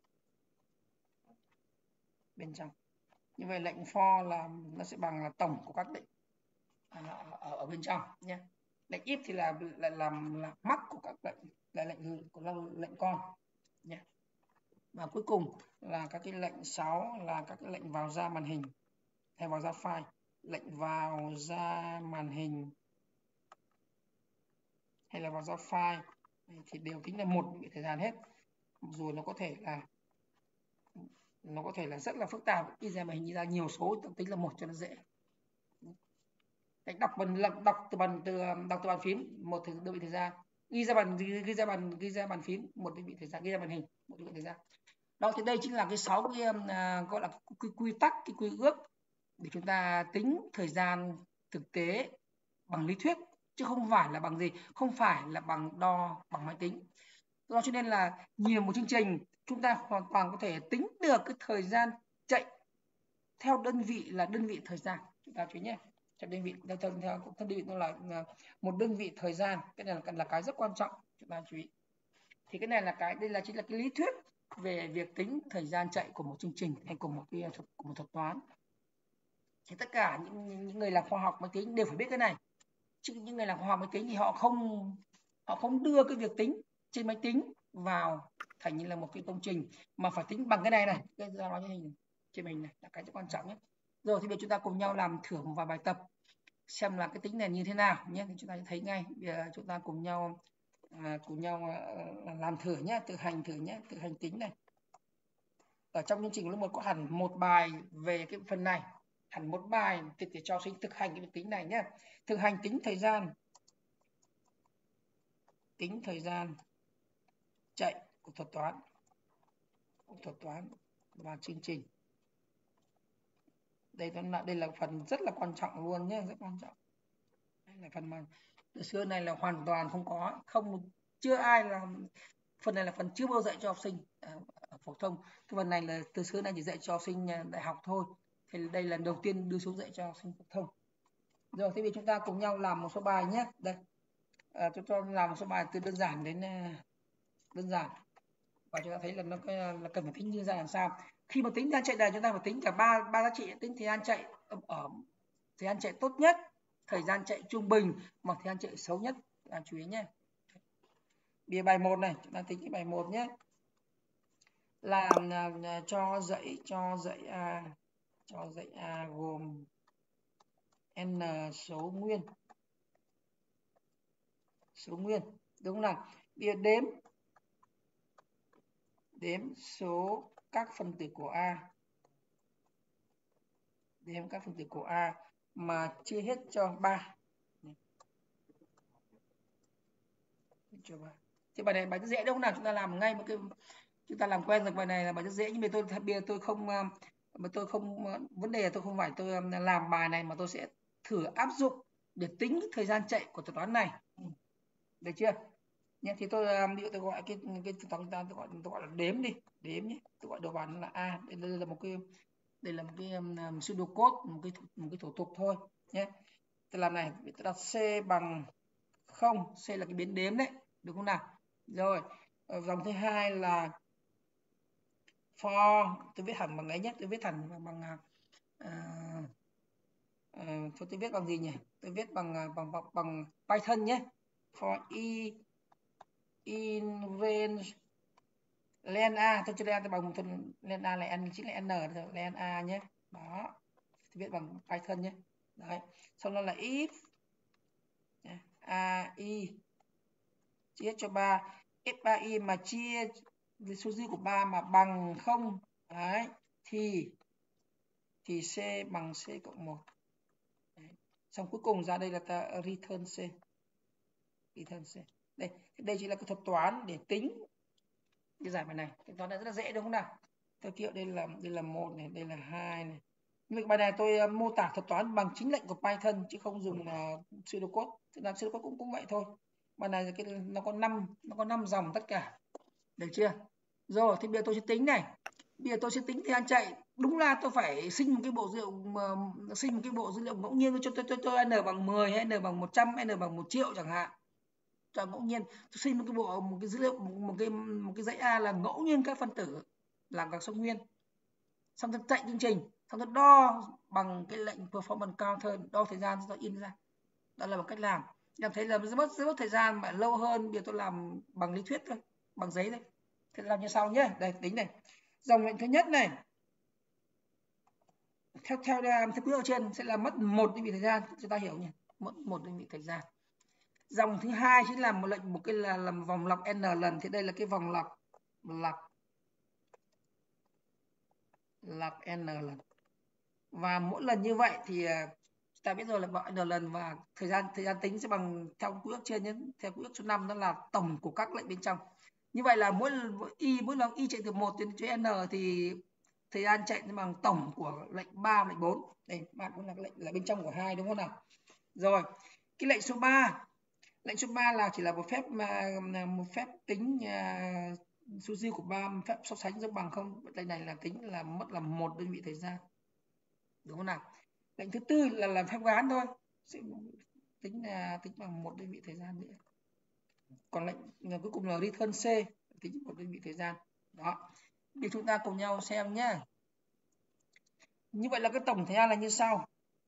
bên trong. Như vậy lệnh for là nó sẽ bằng là tổng của các lệnh ở, ở bên trong nhé. Lệnh if thì là là làm là max của các lệnh, là lệnh của lệnh con nhé. Và cuối cùng là các cái lệnh sáu là các cái lệnh vào ra màn hình hay vào ra file. Lệnh vào ra màn hình hay là vào ra file thì đều tính là một vị thời gian hết, dù nó có thể là nó có thể là rất là phức tạp, in ra màn hình ra nhiều số tính là một cho nó dễ. Lệnh đọc bàn đọc từ bàn từ đọc từ bàn phím một đơn vị thời gian, ghi ra bàn ghi, ghi ra bàn ghi ra bàn phím một đơn vị thời gian, ghi ra màn hình một đơn vị thời gian. Đó thì đây chính là cái sáu cái uh, gọi là quy, quy tắc, cái quy ước để chúng ta tính thời gian thực tế bằng lý thuyết, chứ không phải là bằng gì, không phải là bằng đo bằng máy tính. Do cho nên là nhiều một chương trình chúng ta hoàn toàn có thể tính được cái thời gian chạy theo đơn vị là đơn vị thời gian. Chúng ta chú ý nhé, theo đơn vị theo theo đơn vị nó là một đơn vị thời gian, cái này là, là cái rất quan trọng chúng ta chú ý. Thì cái này là cái đây là chính là cái lý thuyết về việc tính thời gian chạy của một chương trình hay của một cái thuật, của một thuật toán. Thì tất cả những, những người làm khoa học máy tính đều phải biết cái này. Chứ những người làm khoa học máy tính thì họ không họ không đưa cái việc tính trên máy tính vào thành như là một cái công trình, mà phải tính bằng cái này này, cái ra nói hình trên mình này là cái rất quan trọng nhất. Rồi thì bây giờ chúng ta cùng nhau làm thử một vài bài tập xem là cái tính này như thế nào nhé, thì chúng ta sẽ thấy ngay. Bây giờ chúng ta cùng nhau à, cùng nhau à, làm thử nhé, thực hành thử nhé, thực hành tính này. Ở trong chương trình lớp một có hẳn một bài về cái phần này, hẳn một bài để cho học sinh thực hành cái việc tính này nhé. Thực hành tính thời gian, tính thời gian chạy của thuật toán, của thuật toán và chương trình. Đây là đây là phần rất là quan trọng luôn nhé, rất quan trọng. Đây là phần mà từ xưa này là hoàn toàn không có, không chưa ai làm. Phần này là phần chưa bao dạy cho học sinh ở phổ thông. Cái phần này là từ xưa này chỉ dạy cho học sinh đại học thôi. Thì đây là đầu tiên đưa xuống dạy cho học sinh phổ thông. Rồi, thế thì chúng ta cùng nhau làm một số bài nhé. Đây, à, chúng ta làm một số bài từ đơn giản đến đơn giản. Và chúng ta thấy là nó là cần phải tính như ra làm sao. Khi mà tính thời gian chạy này, chúng ta phải tính cả ba ba giá trị, tính thời gian chạy ở thời gian chạy tốt nhất, thời gian chạy trung bình và thời gian chạy xấu nhất. Làm chú ý nhé. Bìa bài một này, chúng ta tính cái bài một nhé. Làm là cho dãy cho dãy A, cho dãy A gồm n số nguyên. Số nguyên, đúng không nào? Bìa đếm đếm số các phân tử của A. Đếm các phân tử của A mà chia hết cho ba. Cho ba. Thì bài này bài rất dễ đúng không nào? Chúng ta làm ngay một cái, chúng ta làm quen rồi, bài này là bài rất dễ, nhưng mà tôi bây giờ tôi không mà tôi không vấn đề là tôi không phải tôi làm bài này mà tôi sẽ thử áp dụng để tính thời gian chạy của thuật toán này. Được chưa? Nhé, thì tôi ví dụ tôi gọi cái cái thuật toán ta tôi gọi tôi gọi là đếm đi, đếm nhé. Tôi gọi đầu vào là A. Đây, đây là một cái đây là một cái um, pseudocode, một cái một cái thủ tục thôi nhé. Tôi làm này, tôi đặt C bằng không, C là cái biến đếm đấy, đúng không nào? Rồi, ở dòng thứ hai là for, tôi viết hẳn bằng ấy nhé, tôi viết hẳn bằng bằng uh, uh, cho tôi viết bằng gì nhỉ? Tôi viết bằng bằng bằng, bằng Python nhé. For e in range len a, tôi cho len tôi bằng một phần len a là n chính là n rồi, len a nhé. Đó, tôi viết bằng Python nhé. Đấy, sau đó là if a i chia cho ba, f ba i mà chia số dư của ba mà bằng không, đấy, thì thì c bằng c cộng một. Đấy. Xong cuối cùng ra đây là ta return c. Return c. Đây, đây chỉ là cái thuật toán để tính cái giải bài này. Cái toán này rất là dễ đúng không nào? Tôi kêu đây là đây là một này, đây là hai này. Nhưng bài này tôi uh, mô tả thuật toán bằng chính lệnh của Python chứ không dùng uh, pseudocode. Thực ra pseudocode cũng cũng vậy thôi. Bài này cái nó có năm nó có năm dòng tất cả. Được chưa? Rồi thì bây giờ tôi sẽ tính này. Bây giờ tôi sẽ tính thời gian chạy. Đúng là tôi phải sinh một cái bộ dữ liệu mà sinh một cái bộ dữ liệu ngẫu nhiên cho tôi cho tôi n bằng mười hay n bằng một trăm hay n bằng một triệu chẳng hạn. Cho ngẫu nhiên, tôi sinh một cái bộ một cái dữ liệu một cái một cái dãy A là ngẫu nhiên các phân tử làm các số nguyên. Xong tôi chạy chương trình, xong tôi đo bằng cái lệnh performance counter, đo thời gian tôi in ra. Đó là một cách làm. Em thấy là rất mất rất mất thời gian mà lâu hơn bây giờ tôi làm bằng lý thuyết thôi, bằng giấy thôi. Thế làm như sau nhé. Đây tính này. Dòng lệnh thứ nhất này theo theo theo quy ở trên sẽ là mất một đơn vị thời gian, chúng ta hiểu nhỉ? Mất một đơn vị thời gian. Dòng thứ hai chính là một lệnh một cái là làm vòng lặp n lần, thì đây là cái vòng lặp lặp lặp n lần. Và mỗi lần như vậy thì ta biết rồi là n lần, và thời gian thời gian tính sẽ bằng theo quy ước trên nhé, theo quy ước số năm đó là tổng của các lệnh bên trong. Như vậy là mỗi y mỗi lần y chạy từ một đến n thì thời gian chạy bằng tổng của lệnh ba, lệnh bốn. Đây bạn cũng là cái lệnh là bên trong của hai đúng không nào? Rồi, cái lệnh số ba, lệnh số ba là chỉ là một phép mà một phép tính uh, số dư của ba, phép so sánh giống bằng không. Đây này là tính là mất là một đơn vị thời gian. Đúng không nào? Lệnh thứ tư là làm phép gán thôi, sẽ tính là tính bằng một đơn vị thời gian nữa. Còn lệnh cuối cùng là return c, tính một đơn vị thời gian. Đó, bây chúng ta cùng nhau xem nhé. Như vậy là cái tổng thời gian là như sau.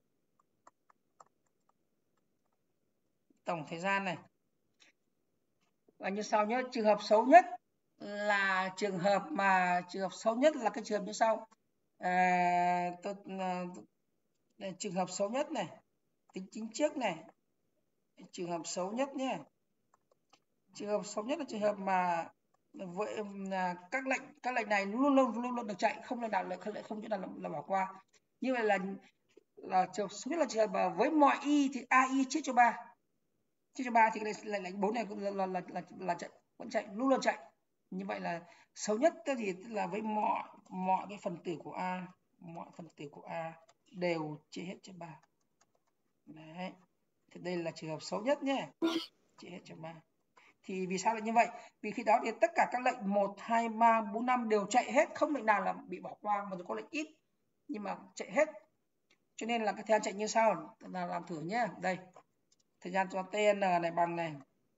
Tổng thời gian này là như sau nhé. Trường hợp xấu nhất là trường hợp mà trường hợp xấu nhất là cái trường hợp như sau. À, tôi, à, trường hợp xấu nhất này, tính chính trước này. Trường hợp xấu nhất nhé. Trường hợp xấu nhất là trường hợp mà với là các lệnh các lệnh này luôn luôn luôn luôn được chạy, không lần nào lại không lại không chỗ nào là, là bỏ qua. Như vậy là là trường hợp xấu nhất là trường hợp mà với mọi y thì ai chia cho ba. Chia cho ba thì cái này lệnh bốn này là là là là, là chạy vẫn chạy, luôn luôn chạy. Như vậy là xấu nhất tức gì tức là với mọi mọi cái phần tử của a, mọi phần tử của a đều chia hết cho ba. Đấy. Thì đây là trường hợp xấu nhất nhé. Chia hết cho ba. Thì vì sao lại như vậy? Vì khi đó thì tất cả các lệnh một, hai, ba, bốn, năm đều chạy hết, không lệnh nào là bị bỏ qua, mà có lệnh ít nhưng mà chạy hết. Cho nên là cái thời gian chạy như sau, là làm thử nhé. Đây. Thời gian cho tn này bằng này.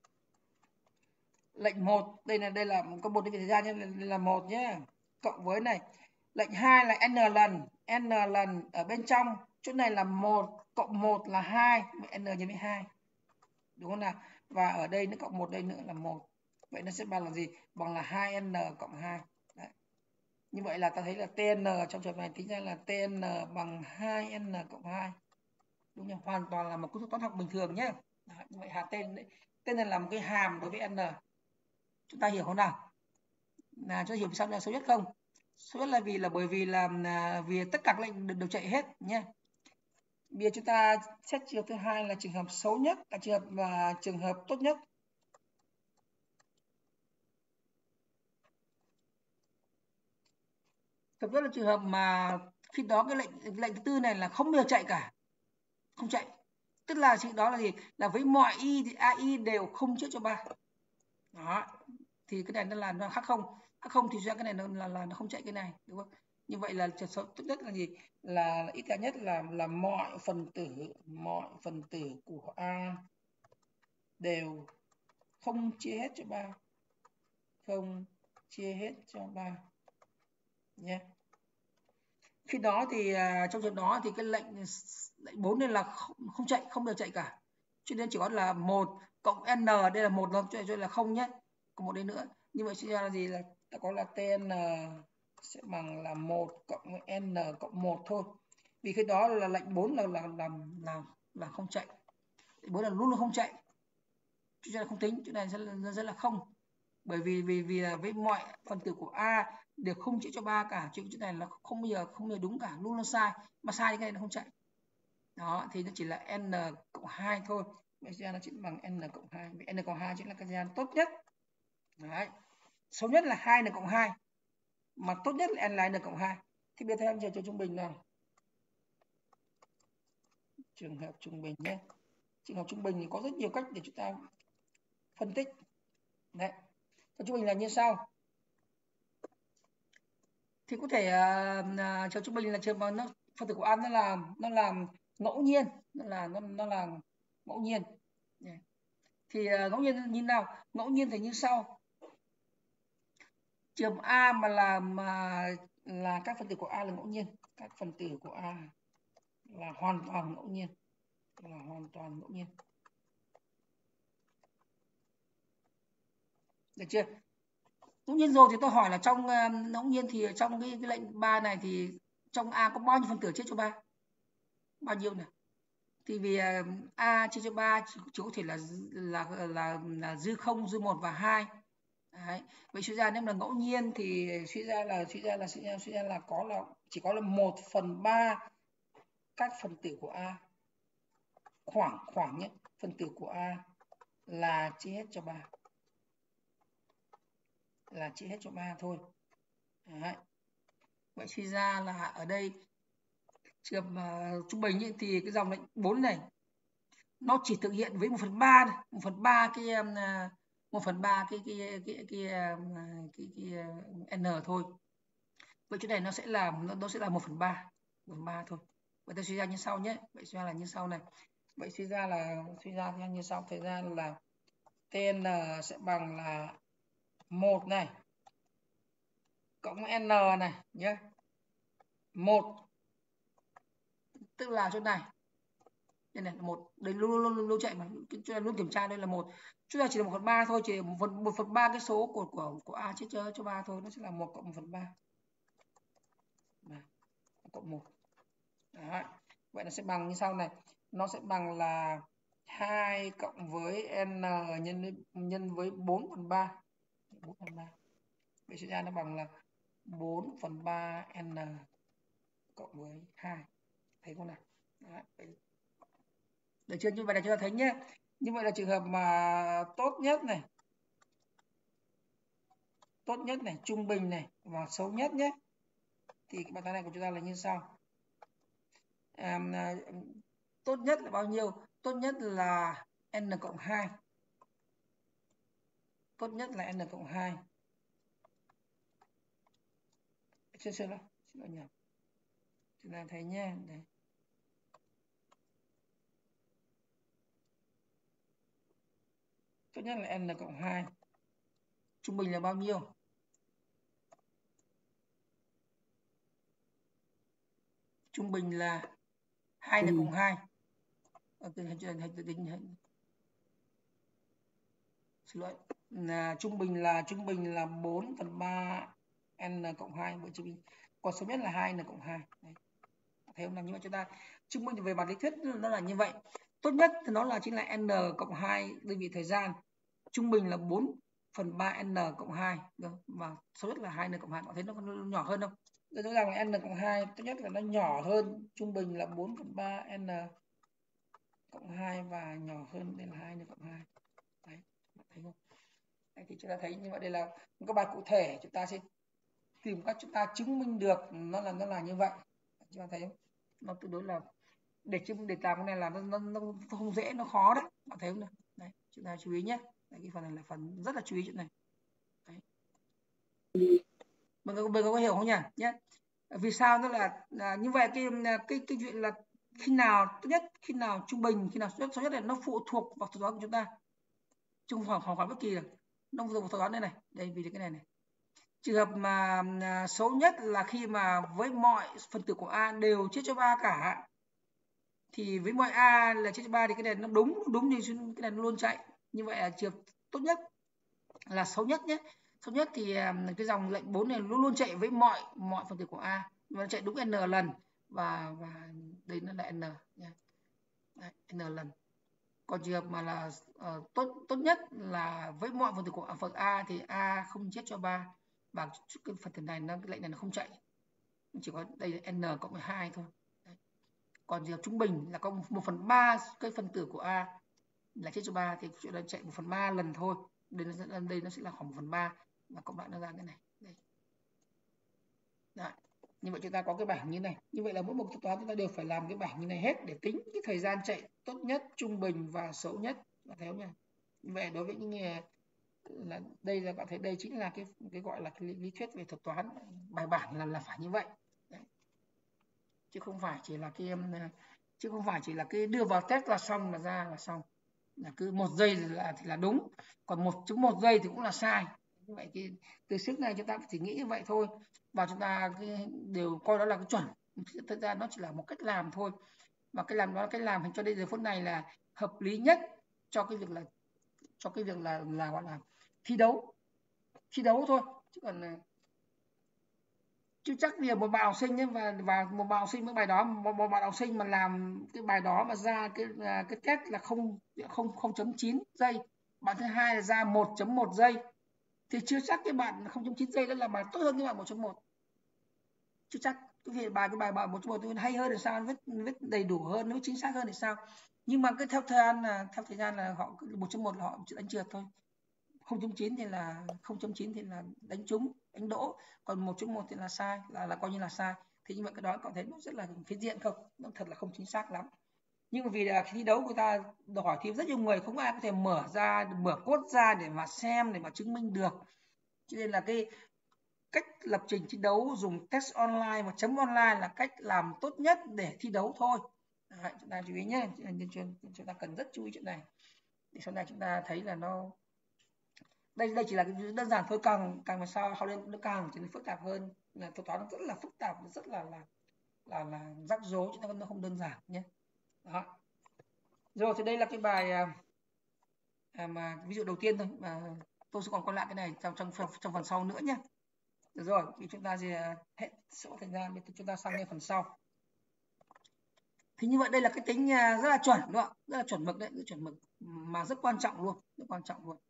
Lệnh một, đây là đây là có một đơn vị thời gian nhé, đây là một nhé. Cộng với này, lệnh hai là n lần, n lần ở bên trong, chỗ này là một cộng một là hai, n nhân với hai. Đúng không nào? Và ở đây nó cộng một đây nữa là một. Vậy nó sẽ bằng là gì? Bằng là hai n cộng hai. Đấy. Như vậy là ta thấy là tn trong trường hợp này tính ra là tn bằng hai n cộng hai. Đúng không? Hoàn toàn là một công thức toán học bình thường nhé. Đấy. Như vậy hàm tên đấy. Tên này là một cái hàm đối với n. Chúng ta hiểu không nào? Là cho hiểu sao là xấu nhất không? Xấu nhất là vì là bởi vì là, là vì tất cả các lệnh được, được chạy hết nhé. Bây giờ chúng ta xét trường hợp thứ hai là trường hợp xấu nhất, là trường hợp và trường hợp tốt nhất. Thực rất là trường hợp mà khi đó cái lệnh lệnh thứ tư này là không bao giờ chạy cả, không chạy. Tức là chuyện đó là gì? Là với mọi y thì ai đều không trước cho ba. Đó. Thì cái này nó là nó khác không? Khác không thì ra cái này nó là, là nó không chạy cái này, đúng không? Như vậy là trường hợp tốt nhất là gì? Là ít nhất là là mọi phần tử mọi phần tử của A đều không chia hết cho ba, không chia hết cho ba nhé. Khi đó thì à, trong trường đó thì cái lệnh lệnh bốn này là không, không chạy, không được chạy cả, cho nên chỉ có là một cộng n, đây là một thôi, cho nên là không nhé, còn một đây nữa. Như vậy suy ra là gì? Là ta có là tn sẽ bằng là một cộng với n cộng một thôi. Vì cái đó là lệnh bốn là là là là, là không chạy, lệnh bốn là luôn luôn không chạy, cho nên là không tính, chỗ này rất là, rất là không. Bởi vì vì vì là với mọi phần tử của A đều không chữa cho ba cả, chuyện chỗ này là không bao giờ không bao giờ đúng cả, luôn luôn sai, mà sai thì cái này nó không chạy. Đó thì nó chỉ là n cộng hai thôi, bây giờ nó chỉ bằng n cộng hai, vì n cộng hai chính là cái gian tốt nhất. Đấy. Xấu nhất là hai n cộng hai, mà tốt nhất là n là n cộng hai. Thì bây giờ em chờ cho trung bình nào. Trường hợp trung bình nhé. Trường hợp trung bình thì có rất nhiều cách để chúng ta phân tích. Đấy. Trường trung bình là như sau. Thì có thể uh, trường trung bình là trường mà nó phần tử của A nó là nó là ngẫu nhiên, nó là nó, nó là ngẫu nhiên. Yeah. Thì uh, ngẫu nhiên như nào? Ngẫu nhiên thì như sau. Trường A mà là mà là các phần tử của A là ngẫu nhiên, các phần tử của A là hoàn toàn ngẫu nhiên, là hoàn toàn ngẫu nhiên. Được chưa? Ngẫu nhiên rồi thì tôi hỏi là trong uh, ngẫu nhiên thì trong cái, cái lệnh ba này thì trong A có bao nhiêu phần tử chia cho ba? Bao nhiêu này? Thì vì uh, A chia cho ba chỉ, chỉ có thể là là là, là, là dư không, dư một và hai. Đấy. Vậy suy ra nếu là ngẫu nhiên thì suy ra là suy ra là suy ra, suy ra là có là chỉ có là một phần ba các phần tử của A, khoảng khoảng nhé, phần tử của A là chia hết cho ba, là chia hết cho ba thôi. Đấy. Vậy suy ra là ở đây trường hợp uh, trung bình ấy, thì cái dòng lệnh bốn này nó chỉ thực hiện với một phần ba này, một phần ba cái uh, một phần ba cái cái cái cái cái, cái, cái, cái uh, n thôi. Vậy chỗ này nó sẽ là nó, nó sẽ là một phần ba, một phần ba thôi. Vậy ta suy ra như sau nhé. Vậy suy ra là như sau này. Vậy suy ra là suy ra như sau, thời gian là tn sẽ bằng là một này cộng n này nhé, một tức là chỗ này đây này là một, đây luôn luôn luôn, luôn chạy mà chúng ta luôn kiểm tra đây là một, chúng ta chỉ là một phần ba thôi, chỉ một phần một phần ba cái số của của của a chia cho cho ba thôi, nó sẽ là một cộng một phần ba cộng một. Đấy. Vậy nó sẽ bằng như sau này, nó sẽ bằng là hai cộng với n nhân nhân với bốn phần ba, bốn phần ba. Vậy sẽ ra nó bằng là bốn phần ba n cộng với hai. Thấy không nào? Đấy. Được chưa? Như vậy là chúng ta thấy nhé. Như vậy là trường hợp mà tốt nhất này, tốt nhất này, trung bình này và xấu nhất nhé. Thì cái bài toán này của chúng ta là như sau. À, tốt nhất là bao nhiêu? Tốt nhất là n cộng hai. Tốt nhất là n cộng hai. Xin xin lỗi, xin lỗi nhầm. Chúng ta thấy nhé. Đấy. Tốt nhất là n cộng hai. Trung bình là bao nhiêu? Trung bình là hai n cộng hai. Ok, xin lỗi. Là trung bình là trung bình là bốn phần ba n cộng hai, bởi trung bình. Còn số nhất là hai n cộng hai. Đấy. Thấy không? Là như vậy chúng ta chứng minh về mặt lý thuyết nó là như vậy. Tốt nhất thì nó là chính là n cộng hai đơn vị thời gian. Trung bình là bốn phần ba n cộng hai. Và số nhất là hai n cộng hai. Có thấy nó nhỏ hơn không? Rõ ràng là n cộng hai tốt nhất là nó nhỏ hơn, trung bình là bốn phần ba n cộng hai và nhỏ hơn đây là hai n cộng hai. Đấy, thấy không? Đấy, thì chúng ta thấy như vậy, đây là một cái bài cụ thể, chúng ta sẽ tìm cách chúng ta chứng minh được nó là nó là như vậy. Chúng ta thấy không? Nó tương đối là để chứng để làm cái này là nó, nó, nó không dễ, nó khó đấy, bạn thấy không nào? Đấy, chúng ta chú ý nhé. Đấy, cái phần này là phần rất là chú ý chuyện này. Đấy. Mình có, mình có hiểu không nhỉ? Nhé. Vì sao nó là, là như vậy? Cái cái cái chuyện là khi nào tốt nhất, khi nào trung bình, khi nào số nhất, số nhất là nó phụ thuộc vào thuật toán của chúng ta. Chung khoảng khoảng bất kỳ được, nó phụ thuộc vào thuật toán đây này. Đây vì cái này này. Trường hợp mà à, xấu nhất là khi mà với mọi phần tử của a đều chia cho ba cả, thì với mọi a là chia cho ba thì cái này nó đúng đúng như cái này nó luôn chạy. Như vậy là trường tốt nhất là xấu nhất nhé. Xấu nhất thì cái dòng lệnh bốn này luôn luôn chạy với mọi mọi phần tử của a, nó chạy đúng n lần, và và đây nó là n nhé. Đấy, n lần. Còn trường hợp mà là uh, tốt tốt nhất là với mọi phần tử của phần a thì a không chết cho ba, và cái phần tử này nó cái lệnh này nó không chạy, chỉ có đây là n cộng với hai thôi. Đấy. Còn trường hợp trung bình là có một phần ba cái phần tử của a là chết cho ba, thì chuyện là chạy một phần ba lần thôi. Đây nó sẽ, đây nó sẽ là khoảng một phần ba, và cộng lại nó ra cái này. Đây. Đấy. Như vậy chúng ta có cái bảng như này. Như vậy là mỗi một thuật toán chúng ta đều phải làm cái bảng như này hết để tính cái thời gian chạy tốt nhất, trung bình và xấu nhất. Bạn thấy không nhỉ? Như vậy đối với những người là đây là bạn thấy đây chính là cái cái gọi là cái lý, lý thuyết về thuật toán, bài bản là là phải như vậy. Đấy. Chứ không phải chỉ là cái chứ không phải chỉ là cái đưa vào test là xong là ra là xong, là cứ một giây là thì là đúng, còn một chấm một giây thì cũng là sai. Như vậy thì từ sức này chúng ta chỉ nghĩ như vậy thôi, và chúng ta đều coi đó là cái chuẩn. Thực ra nó chỉ là một cách làm thôi, và cái làm đó cái làm cho đến giờ phút này là hợp lý nhất cho cái việc là cho cái việc là là gọi là thi đấu thi đấu thôi, chứ còn chứ chắc bây giờ một bạn học sinh ấy, và và một bạn học sinh với bài đó, một, một bạn học sinh mà làm cái bài đó mà ra cái cái test là không không không chấm chín giây, bạn thứ hai là ra một chấm một giây, thì chưa chắc cái bạn không chấm chín giây đó là bài tốt hơn cái bạn một chấm một, chưa chắc. Cái việc bài cái bài bạn một chấm một hay hơn thì sao, viết viết đầy đủ hơn, nó chính xác hơn thì sao. Nhưng mà cái theo thời gian là theo thời gian là họ một chấm một là họ đánh trượt thôi, không chấm chín thì là không chấm chín thì là đánh trúng, đánh đỗ, còn một chấm một thì là sai, là là coi như là sai. Thì như vậy cái đó có thấy nó rất là phiến diện không, nó thật là không chính xác lắm. Nhưng mà vì là thi đấu người ta đòi hỏi thi rất nhiều người, không ai có thể mở ra mở code ra để mà xem, để mà chứng minh được, cho nên là cái cách lập trình thi đấu dùng test online và chấm online là cách làm tốt nhất để thi đấu thôi. Đấy, chúng ta chú ý nhé, chúng ta cần rất chú ý chuyện này để sau này chúng ta thấy là nó đây đây chỉ là cái đơn giản thôi, càng càng về sau sau lên nó càng trở nên phức tạp hơn, là thuật toán rất là phức tạp, rất là là là là rắc rối chứ nó không đơn giản nhé. Đó. Rồi thì đây là cái bài à, mà ví dụ đầu tiên thôi, mà tôi sẽ còn quay lại cái này trong trong phần, trong phần sau nữa nhé. Được rồi, thì chúng ta sẽ hết số thời gian, chúng ta sang cái phần sau. Thì như vậy đây là cái tính rất là chuẩn đúng không? Rất là chuẩn mực đấy, rất chuẩn mực mà rất quan trọng luôn, rất quan trọng luôn.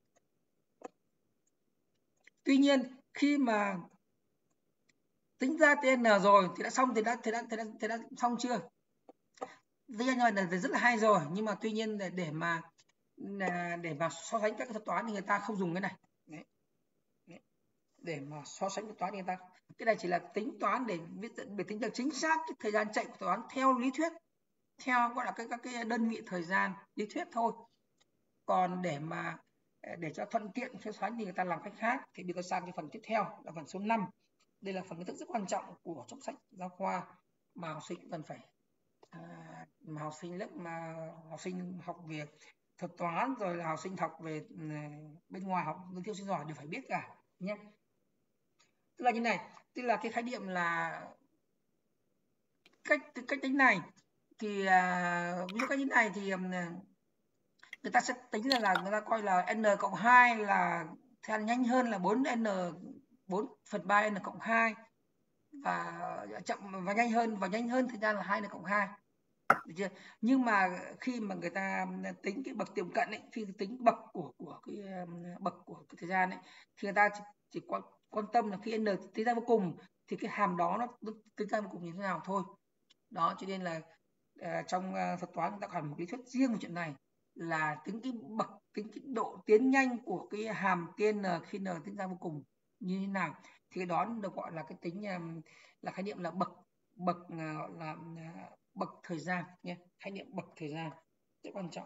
Tuy nhiên khi mà tính ra tê en rồi thì đã xong, thì đã thì đã thì đã, thì đã xong chưa? Tính ra là rất là hay rồi, nhưng mà tuy nhiên để, để mà để mà so sánh các thuật toán thì người ta không dùng cái này. Đấy. Đấy. Để mà so sánh thuật toán thì người ta, cái này chỉ là tính toán để viết để tính được chính xác cái thời gian chạy của toán theo lý thuyết, theo gọi là các các cái đơn vị thời gian lý thuyết thôi. Còn để mà để cho thuận tiện so sánh thì người ta làm cách khác. Thì bây giờ sang cái phần tiếp theo là phần số năm. Đây là phần kiến thức rất quan trọng của trong sách giáo khoa mà học sinh cần phải à, mà học sinh lớp mà học sinh học về thuật toán, rồi là học sinh học về bên ngoài học nghiên cứu sinh giỏi đều phải biết cả nhé. Tức là như này, tức là cái khái niệm là cách cách tính này thì à, ví dụ cách tính này thì người ta sẽ tính là, là người ta coi là n cộng hai là theo nhanh hơn là bốn n bốn phần ba n cộng hai, và chậm và nhanh hơn và nhanh hơn thời gian là hai n cộng hai. Được chưa? Nhưng mà khi mà người ta tính cái bậc tiệm cận ấy, khi tính bậc của của cái bậc của cái thời gian ấy, thì người ta chỉ, chỉ quan, quan tâm là khi n tính ra vô cùng thì cái hàm đó nó, nó tính ra vô cùng như thế nào thôi. Đó, cho nên là uh, trong uh, thuật toán người ta còn một lý thuyết riêng về chuyện này, là tính cái bậc, tính cái độ tiến nhanh của cái hàm tn khi n tính ra vô cùng như thế nào, thì cái đó được gọi là cái tính um, là khái niệm là bậc bậc uh, là uh, bậc thời gian nhé, khái niệm bậc thời gian rất quan trọng,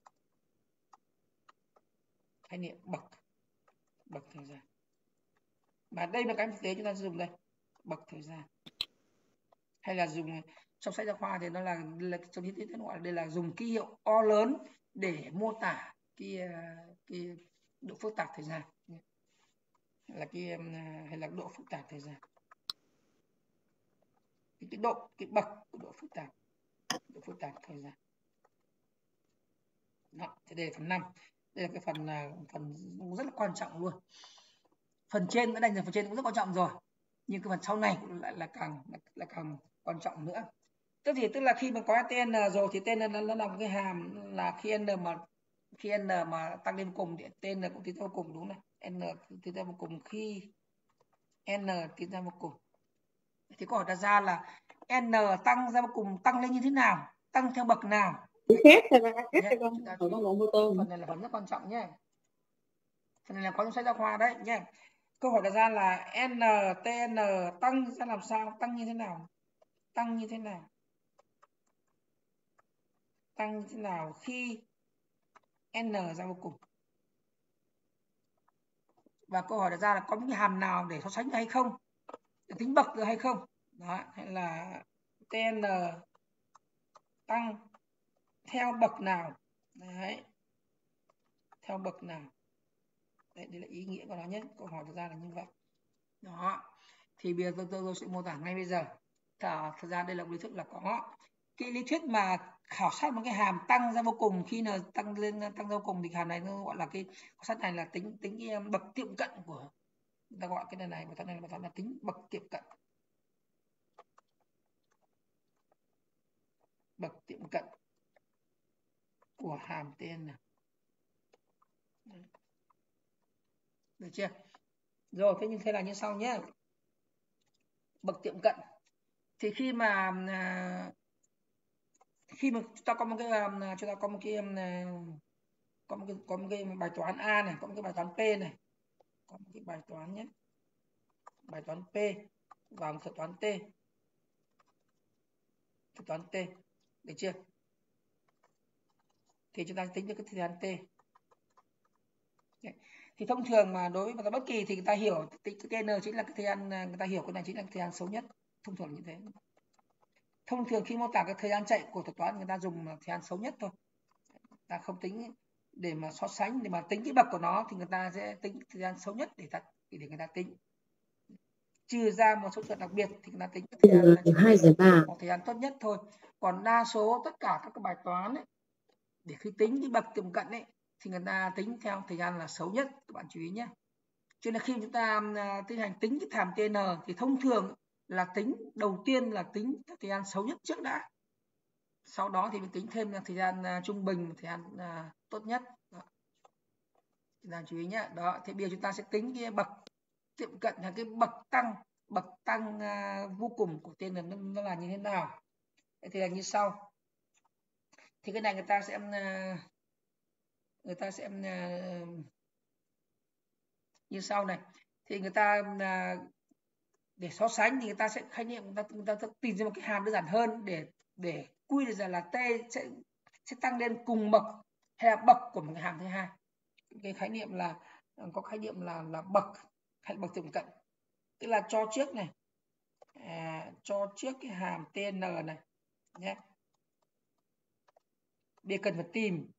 khái niệm bậc bậc thời gian. Mà đây là cái thực tế chúng ta dùng đây, bậc thời gian, hay là dùng trong sách giáo khoa thì nó là, là trong lý thuyết gọi là đây là dùng ký hiệu O lớn để mô tả cái cái độ phức tạp thời gian, là cái hay là độ phức tạp thời gian, cái, cái độ cái bậc của độ phức tạp độ phức tạp thời gian. Đó, thì đây là phần năm. Đây là cái phần là phần rất là quan trọng luôn. Phần trên đã đánh rồi, phần trên cũng rất quan trọng rồi, nhưng cái phần sau này cũng lại là càng là, là càng quan trọng nữa. Tức thì tức là khi mà có tn rồi thì tn nó, nó là một cái hàm là khi n mà khi n mà tăng lên cùng thì tn cũng tiến ra vô cùng, đúng này, n tiến ra vô cùng khi n tiến ra vô cùng. Thì câu hỏi đặt ra là n tăng ra vô cùng tăng lên như thế nào, tăng theo bậc nào? Khác thôi ba, khác thôi con. Rồi con lộn mô tô. Phần này là phần rất quan trọng nhé. Phần này là có trong sách giáo khoa đấy nhé. Câu hỏi đặt ra là n tn tăng ra làm sao, tăng như thế nào, tăng như thế nào, tăng như thế nào khi n ra vô cùng. Và câu hỏi đặt ra là có những hàm nào để so sánh hay không, để tính bậc được hay không. Đó, hay là tn tăng theo bậc nào. Đấy, theo bậc nào. Đấy, đây là ý nghĩa của nó nhé. Câu hỏi đặt ra là như vậy. Đó, thì bây giờ tôi, tôi, tôi sẽ mô tả ngay bây giờ. Thả, thật ra đây là một lý thuyết là có cái lý thuyết mà khảo sát một cái hàm tăng ra vô cùng, khi nào tăng lên tăng ra vô cùng thì hàm này nó gọi là cái khảo sát này là tính tính cái bậc tiệm cận của, người ta gọi cái này này và này là, là tính bậc tiệm cận, bậc tiệm cận của hàm tn. Được chưa? Rồi, thế như thế là như sau nhé. Bậc tiệm cận thì khi mà khi mà chúng ta có một cái chúng ta có một cái có một cái có một cái bài toán A này, có một cái bài toán P này, có một cái bài toán nhé, bài toán P và một thuật toán T, thuật toán T, được chưa? Thì chúng ta tính được cái thời gian T. Thì thông thường mà đối với bất kỳ thì người ta hiểu tính cái n chính là cái thời gian, người ta hiểu cái này chính là cái thời gian xấu nhất, thông thường như thế. Thông thường khi mô tả cái thời gian chạy của thuật toán người ta dùng thời gian xấu nhất thôi, ta không tính để mà so sánh, để mà tính cái bậc của nó thì người ta sẽ tính thời gian xấu nhất để ta để người ta tính, trừ ra một số trường đặc biệt thì người ta tính thời gian là hai giờ ba hoặc thời gian tốt nhất thôi. Còn đa số tất cả các cái bài toán ấy, để khi tính cái bậc tiệm cận ấy thì người ta tính theo thời gian là xấu nhất, các bạn chú ý nhé. Cho nên khi chúng ta tiến hành tính cái hàm tê en thì thông thường là tính đầu tiên là tính thời gian xấu nhất trước đã, sau đó thì mình tính thêm là thời gian uh, trung bình, thời gian uh, tốt nhất. Đó. Chúng ta chú ý nhé. Đó, thì bây giờ chúng ta sẽ tính cái bậc tiệm cận là cái bậc tăng, bậc tăng uh, vô cùng của tên là nó, nó là như thế nào. Thì là như sau. Thì cái này người ta sẽ uh, người ta sẽ uh, như sau này. Thì người ta uh, để so sánh thì người ta sẽ khái niệm, người ta, người ta sẽ tìm ra một cái hàm đơn giản hơn để để quy được rằng là t sẽ sẽ tăng lên cùng bậc hay là bậc của một cái hàm thứ hai. Cái khái niệm là có khái niệm là là bậc hay bậc tiệm cận, tức là cho trước này à, cho trước cái hàm tn này nhé. Bây cần phải tìm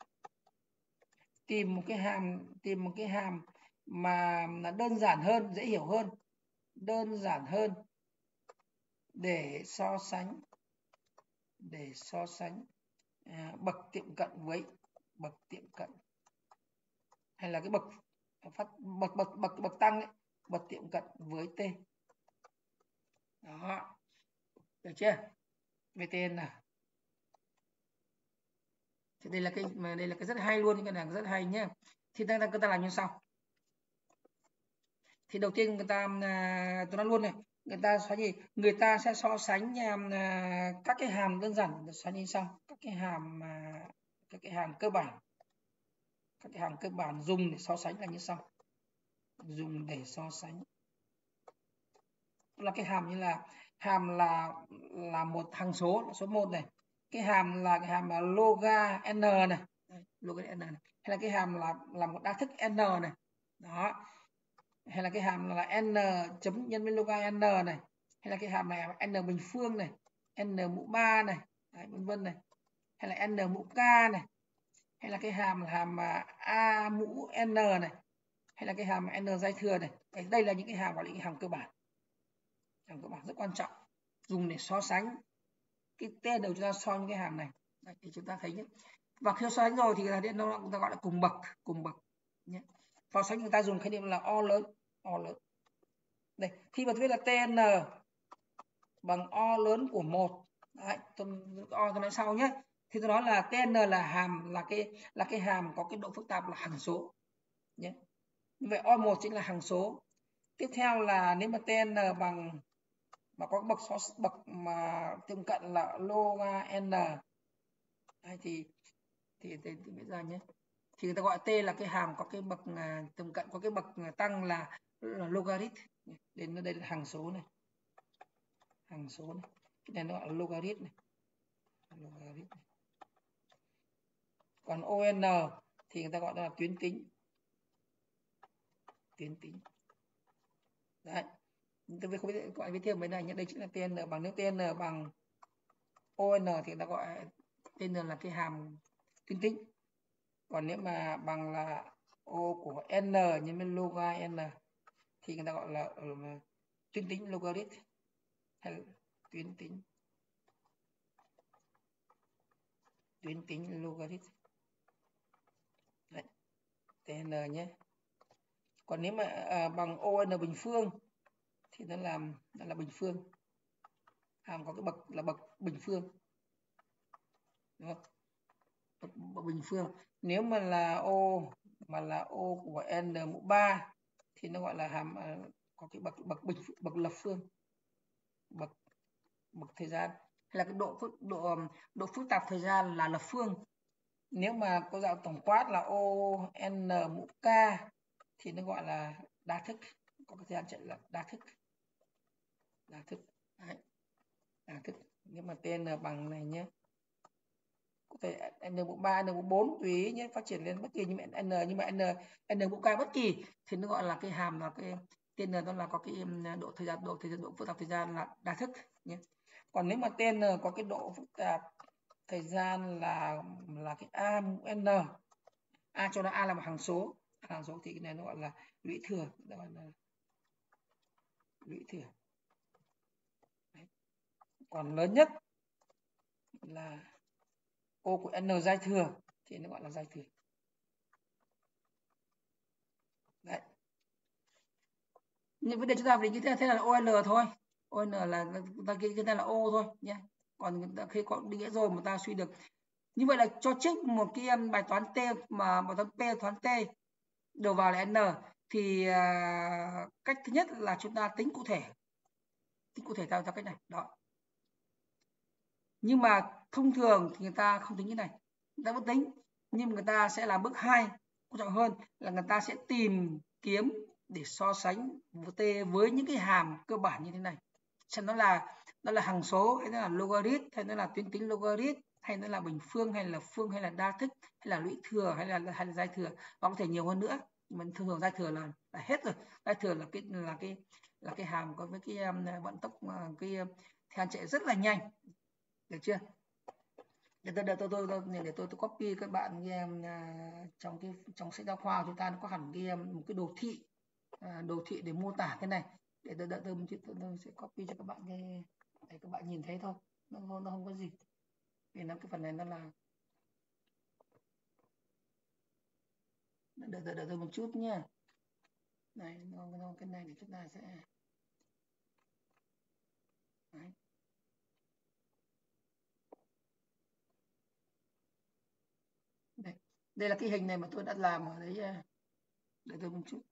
tìm một cái hàm tìm một cái hàm mà là đơn giản hơn, dễ hiểu hơn, đơn giản hơn để so sánh để so sánh à, bậc tiệm cận với bậc tiệm cận, hay là cái bậc phát bậc bậc bậc bậc tăng ấy, bậc tiệm cận với t. Đó, được chưa? vê tê en nào. Thì đây là cái mà đây là cái rất hay luôn, cái này rất hay nhé. Thì ta người ta làm như sau. Thì đầu tiên người ta tôi nói luôn này, người ta nói gì? Người ta sẽ so sánh uh, các cái hàm đơn giản so như sau, các cái hàm uh, các cái hàm cơ bản, các cái hàm cơ bản dùng để so sánh là như sau, dùng để so sánh là cái hàm như là hàm là là một hằng số là số một này, cái hàm là cái hàm là loga n này, loga n này, hay là cái hàm là là một đa thức n này, đó, hay là cái hàm là n chấm nhân với loga n này, hay là cái hàm này n bình phương này, n mũ ba này, đấy, vân vân này, hay là n mũ k này, hay là cái hàm là hàm a mũ n này, hay là cái hàm n giai thừa này. Đấy, đây là những cái hàm gọi là những hàm cơ bản, hàm cơ bản rất quan trọng, dùng để so sánh cái tên đầu chúng ta so những cái hàm này. Đấy, thì chúng ta thấy nhé. Và khi so sánh rồi thì là nó người ta gọi là cùng bậc, cùng bậc nhé. So sánh người ta dùng khái niệm là O lớn, O lớn. Đây, khi mà tôi viết là tn bằng O lớn của một, đấy, tôi O tôi nói sau nhé. Thì tôi nói là tn là hàm là cái là cái hàm có cái độ phức tạp là hằng số nhé. Như vậy O một chính là hằng số. Tiếp theo là nếu mà tn bằng mà có bậc so bậc mà tiệm cận là loga n, đấy, thì thì thì, thì bây giờ nhé, thì người ta gọi t là cái hàm có cái bậc uh, tiệm cận có cái bậc tăng là, là logarit. Đến đây là hằng số này, hằng số này, cái này nó gọi là logarit này, logarit này. Còn on thì người ta gọi là tuyến tính, tuyến tính. Đấy, tôi không biết gọi với thêm mấy này nhé, đây chính là tn bằng, nếu tn bằng on thì người ta gọi tn là cái hàm tuyến tính. Còn nếu mà bằng là o của n nhân với loga n thì người ta gọi là uh, tuyến tính logarit hay là tuyến tính tuyến tính logarit. Đấy, tn nhé. Còn nếu mà uh, bằng on bình phương thì nó làm nó là bình phương, hàm có cái bậc là bậc bình phương, đúng không? Bậc, bậc bình phương. Nếu mà là o mà là o của n mũ ba thì nó gọi là hàm uh, có cái bậc bậc bình bậc lập phương, bậc bậc thời gian, hay là cái độ phức độ độ phức tạp thời gian là lập phương. Nếu mà có dạng tổng quát là o n mũ k thì nó gọi là đa thức, có cái thời gian chạy là đa thức, đa thức. Đấy, đa thức. Nếu mà tn bằng này nhé, có thể n mũ ba, n mũ bốn tùy ý nhé, phát triển lên bất kỳ, nhưng mà n nhưng mà n n mũ k bất kỳ thì nó gọi là cái hàm là cái tn đó là có cái độ thời gian độ thời gian độ phức tạp thời gian là đa thức nhé. Còn nếu mà tn có cái độ phức tạp thời gian là là cái a mũ n, a cho nó a là một hàng số, hàng số thì cái này nó gọi là lũy thừa, gọi là lũy thừa. Đấy. Còn lớn nhất là ô của n giai thừa thì nó gọi là giai thừa. Đấy. Nhưng vấn đề chúng ta định nghĩa thế là ô lờ thôi, ô lờ là ta ghi cái này là ô thôi nhé. Còn khi có định nghĩa rồi mà ta suy được. Như vậy là cho trước một cái bài toán t mà bài toán p toán t đầu vào là n thì uh, cách thứ nhất là chúng ta tính cụ thể, tính cụ thể theo theo cách này đó. Nhưng mà thông thường thì người ta không tính như này, người ta vẫn tính nhưng người ta sẽ làm bước hai quan trọng hơn là người ta sẽ tìm kiếm để so sánh t với những cái hàm cơ bản như thế này, xem nó là nó là hằng số hay nó là logarit hay nó là tuyến tính logarit hay nó là bình phương hay là phương hay là đa thức hay là lũy thừa hay là hay là giai thừa, và có thể nhiều hơn nữa. Mình thường thường giai thừa là là hết rồi, giai thừa là cái là cái là cái hàm có với cái um, vận tốc uh, cái theo chạy rất là nhanh, được chưa? Để tôi để tôi tôi tôi để tôi tôi copy các bạn nghe uh, trong cái trong sách giáo khoa của chúng ta nó có hẳn cái một cái đồ thị uh, đồ thị để mô tả cái này, để tôi đợi tôi một chút tôi, tôi sẽ copy cho các bạn nghe để các bạn nhìn thấy thôi, nó không nó không có gì, vì nó cái phần này nó là đợi đợi đợi tôi một chút nhé. Này nó, nó cái này thì chúng ta sẽ đấy. Đây. Đây là cái hình này mà tôi đã làm ở đấy, đợi tôi một chút.